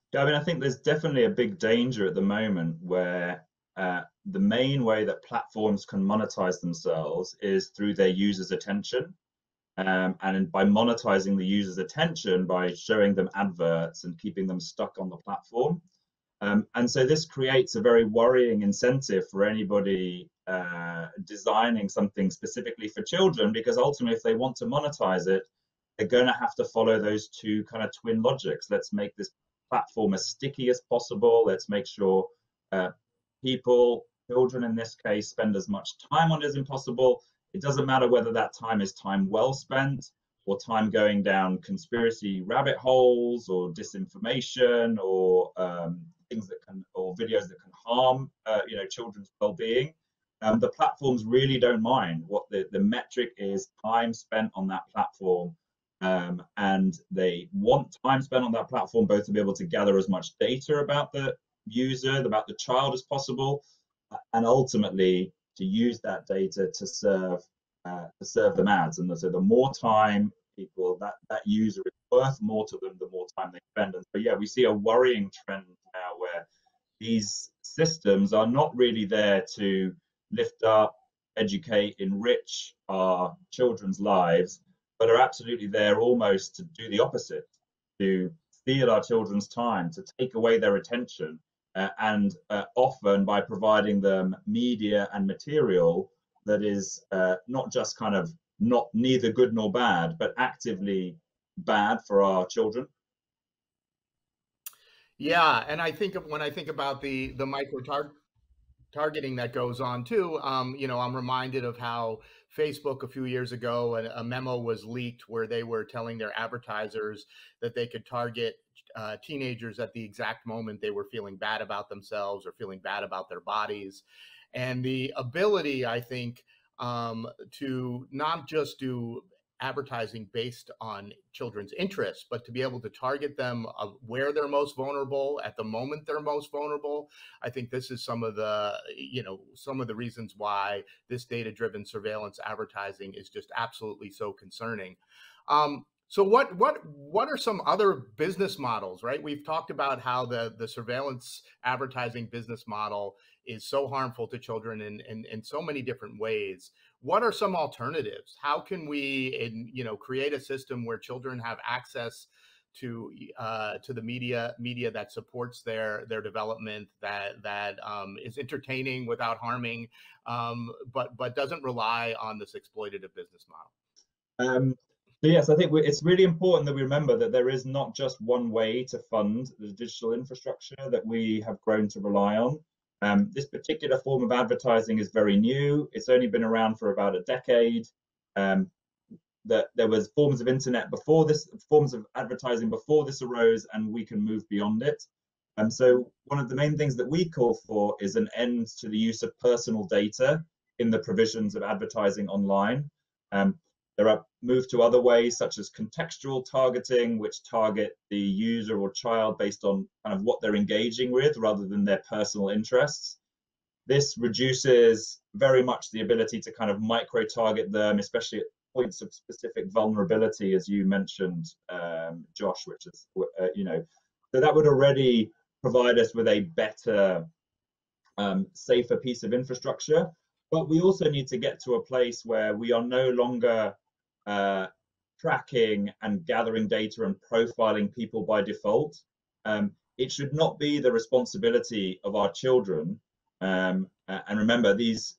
Yeah, I mean, I think there's definitely a big danger at the moment where the main way that platforms can monetize themselves is through their users' attention. And by monetizing the user's attention by showing them adverts and keeping them stuck on the platform. And so this creates a very worrying incentive for anybody designing something specifically for children, because ultimately if they want to monetize it, they're going to have to follow those two kind of twin logics. Let's make this platform as sticky as possible. Let's make sure people, children in this case, spend as much time on it as possible. It doesn't matter whether that time is time well spent or time going down conspiracy rabbit holes or disinformation or things that can, or videos that can harm, children's well-being. The platforms really don't mind. What the metric is time spent on that platform. And they want time spent on that platform both to be able to gather as much data about the user, about the child as possible, and ultimately to use that data to serve them ads. And so the more time people that user is worth more to them, the more time they spend. And so yeah, we see a worrying trend now where these systems are not really there to lift up, educate, enrich our children's lives, but are absolutely there almost to do the opposite, to steal our children's time, to take away their attention, and often by providing them media and material that is not just kind of neither good nor bad, but actively bad for our children. Yeah, and I think when I think about the micro targeting that goes on too, I'm reminded of how Facebook a few years ago, a memo was leaked where they were telling their advertisers that they could target teenagers at the exact moment they were feeling bad about themselves or feeling bad about their bodies. And the ability, I think, to not just do advertising based on children's interests, but to be able to target them where they're most vulnerable at the moment they're most vulnerable. I think this is some of the reasons why this data-driven surveillance advertising is just absolutely so concerning. So what are some other business models, right? We've talked about how the surveillance advertising business model is so harmful to children in so many different ways. What are some alternatives? How can we, create a system where children have access to the media that supports their development, that is entertaining without harming, but doesn't rely on this exploitative business model? So yes, I think it's really important that we remember that there is not just one way to fund the digital infrastructure that we have grown to rely on. This particular form of advertising is very new. It's only been around for about a decade. That there was forms of internet before this, forms of advertising before this arose, and we can move beyond it. So one of the main things that we call for is an end to the use of personal data in the provisions of advertising online. There are moves to other ways, such as contextual targeting, which target the user or child based on kind of what they're engaging with rather than their personal interests. This reduces very much the ability to kind of micro-target them, especially at points of specific vulnerability, as you mentioned, Josh, which is, so that would already provide us with a better, safer piece of infrastructure. But we also need to get to a place where we are no longer tracking and gathering data and profiling people by default. It should not be the responsibility of our children. And remember, these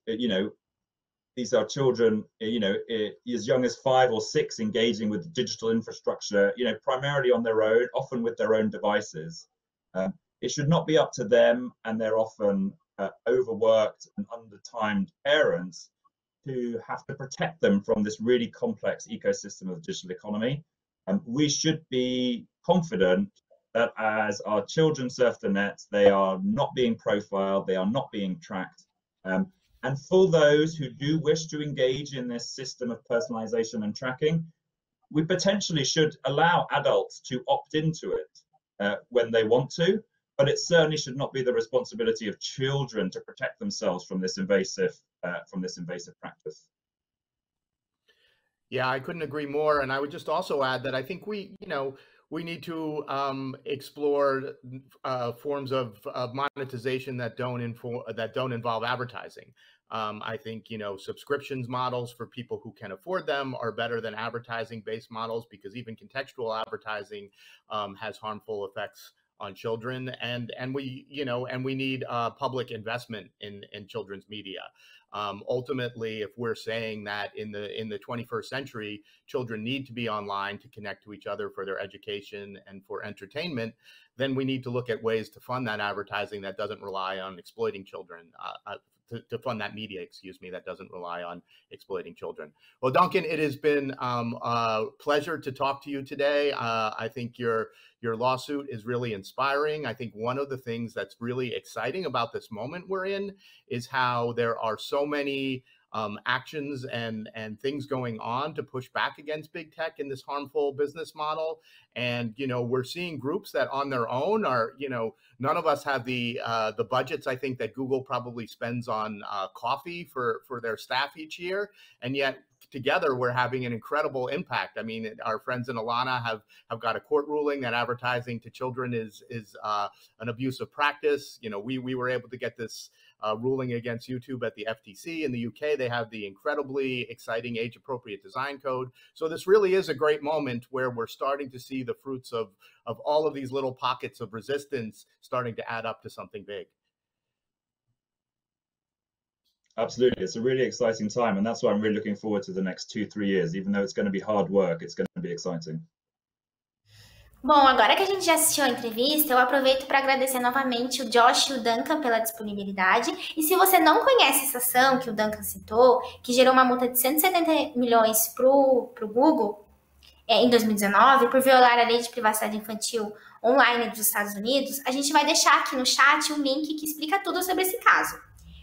are children, as young as 5 or 6, engaging with digital infrastructure, primarily on their own, often with their own devices. It should not be up to them and their often overworked and undertimed parents to have to protect them from this really complex ecosystem of the digital economy. We should be confident that as our children surf the net, they are not being profiled, they are not being tracked. And for those who do wish to engage in this system of personalization and tracking, we potentially should allow adults to opt into it when they want to, but it certainly should not be the responsibility of children to protect themselves from this invasive practice. Yeah, I couldn't agree more. And I would just also add that I think we we need to explore forms of monetization that don't involve advertising. I think, subscriptions models for people who can afford them are better than advertising-based models, because even contextual advertising has harmful effects on children, and we need public investment in children's media. Ultimately, if we're saying that in the 21st century, children need to be online to connect to each other for their education and for entertainment, then we need to look at ways to fund that advertising that doesn't rely on exploiting children, to fund that media, that doesn't rely on exploiting children. Well, Duncan, it has been a pleasure to talk to you today. I think your lawsuit is really inspiring. I think one of the things that's really exciting about this moment we're in is how there are so many actions and things going on to push back against big tech in this harmful business model. And, we're seeing groups that on their own are, none of us have the budgets, I think, that Google probably spends on coffee for their staff each year. And yet together we're having an incredible impact. I mean, our friends in Alana have got a court ruling that advertising to children is an abusive practice. We were able to get this ruling against YouTube at the FTC. In the UK, they have the incredibly exciting age-appropriate design code. So this really is a great moment where we're starting to see the fruits of all of these little pockets of resistance starting to add up to something big. Absolutely. It's a really exciting time, and that's why I'm really looking forward to the next 2-3 years. Even though it's going to be hard work, it's going to be exciting. Bom, agora que a gente já assistiu a entrevista, eu aproveito para agradecer novamente o Josh e o Duncan pela disponibilidade. E se você não conhece essa ação que o Duncan citou, que gerou uma multa de 170 milhões para o Google em 2019, por violar a lei de privacidade infantil online dos Estados Unidos, a gente vai deixar aqui no chat um link que explica tudo sobre esse caso.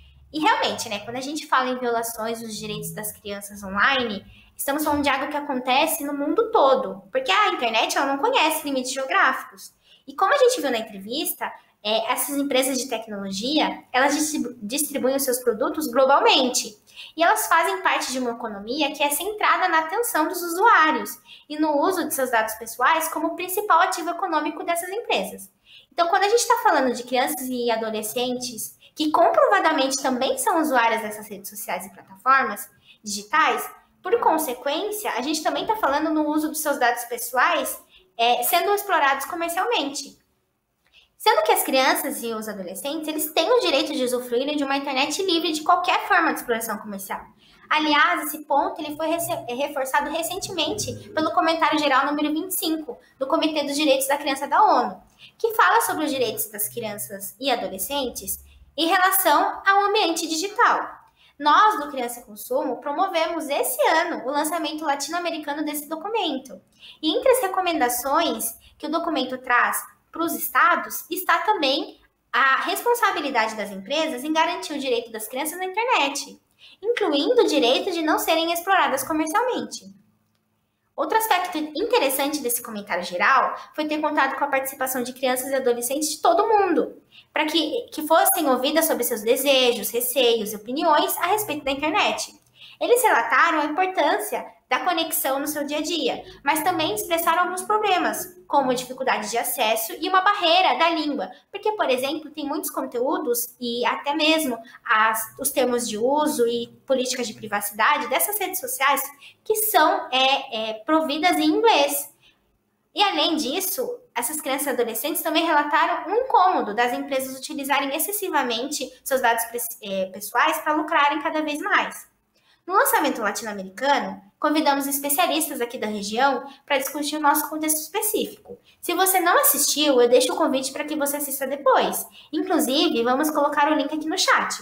E realmente, quando a gente fala em violações dos direitos das crianças online, estamos falando de algo que acontece no mundo todo, porque a internet ela não conhece limites geográficos. E como a gente viu na entrevista, essas empresas de tecnologia, elas distribuem os seus produtos globalmente. E elas fazem parte de uma economia que é centrada na atenção dos usuários e no uso de seus dados pessoais como principal ativo econômico dessas empresas. Então, quando a gente está falando de crianças e adolescentes que comprovadamente também são usuárias dessas redes sociais e plataformas digitais, por consequência, a gente também está falando no uso dos seus dados pessoais sendo explorados comercialmente. Sendo que as crianças e os adolescentes, eles têm o direito de usufruir de uma internet livre de qualquer forma de exploração comercial. Aliás, esse ponto ele foi reforçado recentemente pelo comentário geral número 25 do Comitê dos Direitos da Criança da ONU, que fala sobre os direitos das crianças e adolescentes em relação ao ambiente digital. Nós, do Criança e Consumo, promovemos esse ano o lançamento latino-americano desse documento. E entre as recomendações que o documento traz para os estados, está também a responsabilidade das empresas em garantir o direito das crianças na internet, incluindo o direito de não serem exploradas comercialmente. Outro aspecto interessante desse comentário geral foi ter contado com a participação de crianças e adolescentes de todo mundo, para que fossem ouvidas sobre seus desejos, receios e opiniões a respeito da internet. Eles relataram a importância da conexão no seu dia a dia, mas também expressaram alguns problemas, como dificuldade de acesso e uma barreira da língua, porque, por exemplo, tem muitos conteúdos e até mesmo os termos de uso e políticas de privacidade dessas redes sociais que são providas em inglês. E, além disso, essas crianças e adolescentes também relataram um incômodo das empresas utilizarem excessivamente seus dados pessoais para lucrarem cada vez mais. No lançamento latino-americano, convidamos especialistas aqui da região para discutir o nosso contexto específico. Se você não assistiu, eu deixo o convite para que você assista depois. Inclusive, vamos colocar o link aqui no chat.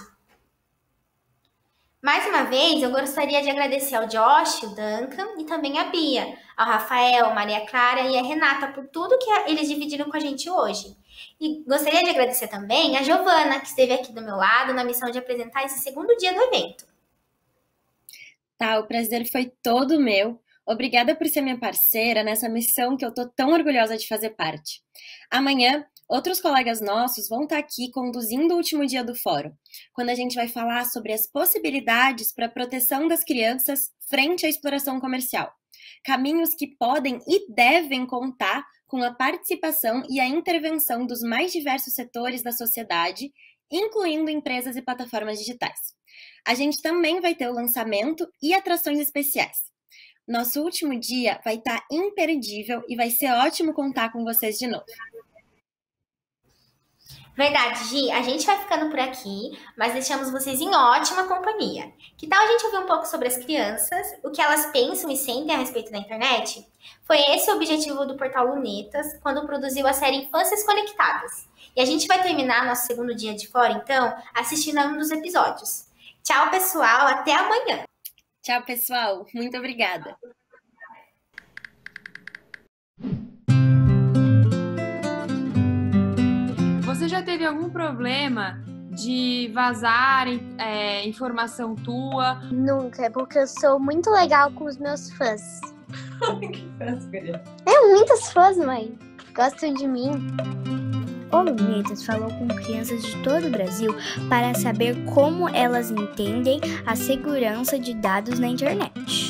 Mais uma vez, eu gostaria de agradecer ao Josh, o Duncan e também a Bia, ao Rafael, Maria Clara e a Renata por tudo que eles dividiram com a gente hoje. E gostaria de agradecer também a Giovana, que esteve aqui do meu lado na missão de apresentar esse segundo dia do evento. Tá, o prazer foi todo meu. Obrigada por ser minha parceira nessa missão que eu tô tão orgulhosa de fazer parte. Amanhã, outros colegas nossos vão estar aqui conduzindo o último dia do fórum, quando a gente vai falar sobre as possibilidades para a proteção das crianças frente à exploração comercial. Caminhos que podem e devem contar com a participação e a intervenção dos mais diversos setores da sociedade, incluindo empresas e plataformas digitais. A gente também vai ter o lançamento e atrações especiais. Nosso último dia vai estar imperdível e vai ser ótimo contar com vocês de novo. Verdade, Gi. A gente vai ficando por aqui, mas deixamos vocês em ótima companhia. Que tal a gente ouvir um pouco sobre as crianças, o que elas pensam e sentem a respeito da internet? Foi esse o objetivo do Portal Lunetas, quando produziu a série Infâncias Conectadas. E a gente vai terminar nosso segundo dia de fora, então, assistindo a um dos episódios. Tchau, pessoal. Até amanhã. Tchau, pessoal. Muito obrigada. Você já teve algum problema de vazar informação tua? Nunca, porque eu sou muito legal com os meus fãs. Que fácil. Muitos fãs, mãe. Gostam de mim. O Lunetas falou com crianças de todo o Brasil para saber como elas entendem a segurança de dados na internet.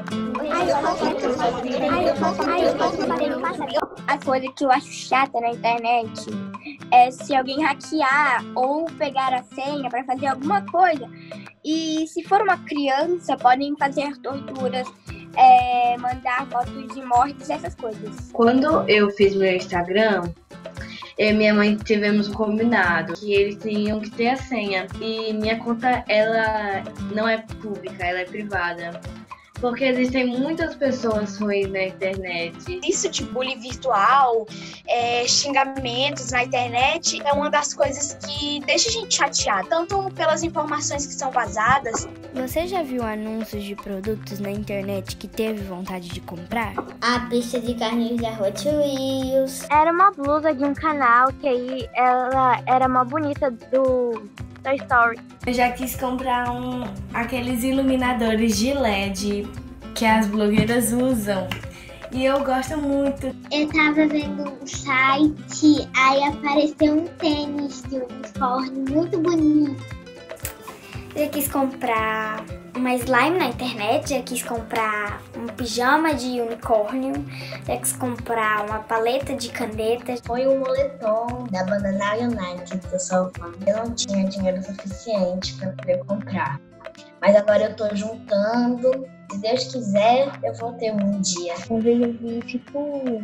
A coisa que eu acho chata na internet é se alguém hackear ou pegar a senha para fazer alguma coisa. E se for uma criança, podem fazer torturas, mandar fotos de mortes, essas coisas. Quando eu fiz meu Instagram, eu e minha mãe tivemos um combinado que eles tinham que ter a senha. E minha conta, ela não é pública, ela é privada. Porque existem muitas pessoas ruins na internet. Isso de bullying virtual, xingamentos na internet, é uma das coisas que deixa a gente chateada. Tanto pelas informações que são vazadas. Você já viu anúncios de produtos na internet que teve vontade de comprar? A pista de carrinhos da Hot Wheels. Era uma blusa de um canal que aí ela era uma bonita do Toy Story. Eu já quis comprar aqueles iluminadores de LED que as blogueiras usam. E eu gosto muito. Eu tava vendo um site, aí apareceu um tênis de unicórnio muito bonito. Eu quis comprar uma slime na internet, eu quis comprar um pijama de unicórnio, eu quis comprar uma paleta de canetas. Foi um moletom da banda Now United, que eu sou fã. Eu não tinha dinheiro suficiente para poder comprar, mas agora eu tô juntando. Se Deus quiser, eu vou ter um dia. Uma vez eu vi, tipo,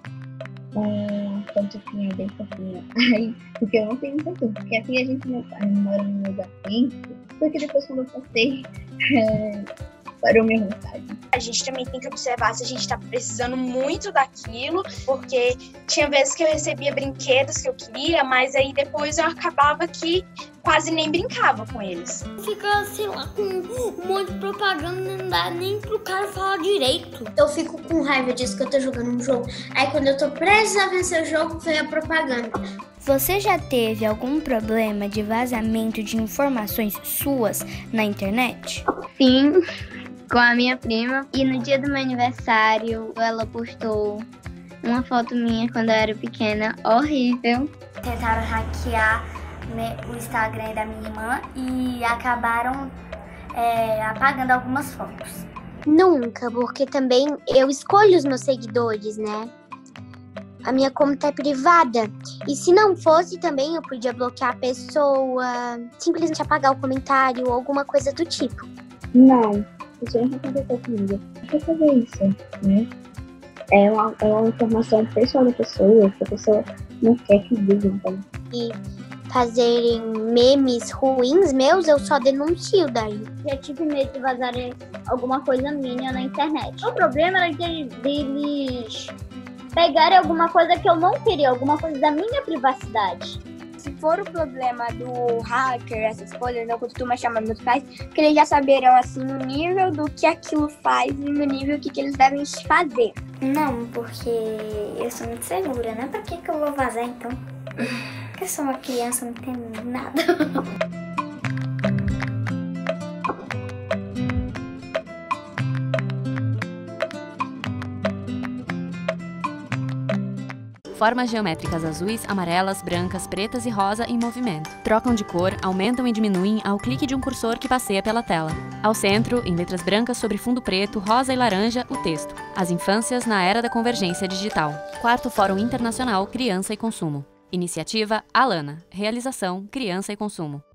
pantufinha bem fofinha. Aí, porque eu não tenho pantufa, porque aqui a gente mora num lugar quente, porque depois quando eu passei, parou minha vontade. A gente também tem que observar se a gente tá precisando muito daquilo, porque tinha vezes que eu recebia brinquedos que eu queria, mas aí depois eu acabava que quase nem brincava com eles. Fica, sei lá, com um monte de propaganda, não dá nem pro cara falar direito. Eu fico com raiva disso que eu tô jogando um jogo. Aí quando eu tô prestes a vencer o jogo, vem a propaganda. Você já teve algum problema de vazamento de informações suas na internet? Sim, com a minha prima. E no dia do meu aniversário, ela postou uma foto minha quando eu era pequena, horrível. Tentaram hackear o Instagram da minha irmã e acabaram apagando algumas fotos. Nunca, porque também eu escolho os meus seguidores, né? A minha conta é privada. E se não fosse também, eu podia bloquear a pessoa, simplesmente apagar o comentário ou alguma coisa do tipo. Não, isso não aconteceu comigo. Não precisa fazer isso, né? É uma informação pessoal da pessoa, que a pessoa não quer que diga, então. E fazerem memes ruins meus, eu só denuncio daí. Já tive medo de vazarem alguma coisa minha na internet. O problema era deles pegarem alguma coisa que eu não queria, alguma coisa da minha privacidade. Se for o problema do hacker, essas coisas, eu costumo chamar meus pais, porque eles já saberão assim o nível do que aquilo faz e no nível que eles devem fazer. Não, porque eu sou muito segura, né? Pra que eu vou vazar então? Porque eu sou uma criança, não entendo nada. Formas geométricas azuis, amarelas, brancas, pretas e rosa em movimento. Trocam de cor, aumentam e diminuem ao clique de um cursor que passeia pela tela. Ao centro, em letras brancas sobre fundo preto, rosa e laranja, o texto. As Infâncias na Era da Convergência Digital. 4º Fórum Internacional Criança e Consumo. Iniciativa Alana. Realização Criança e Consumo.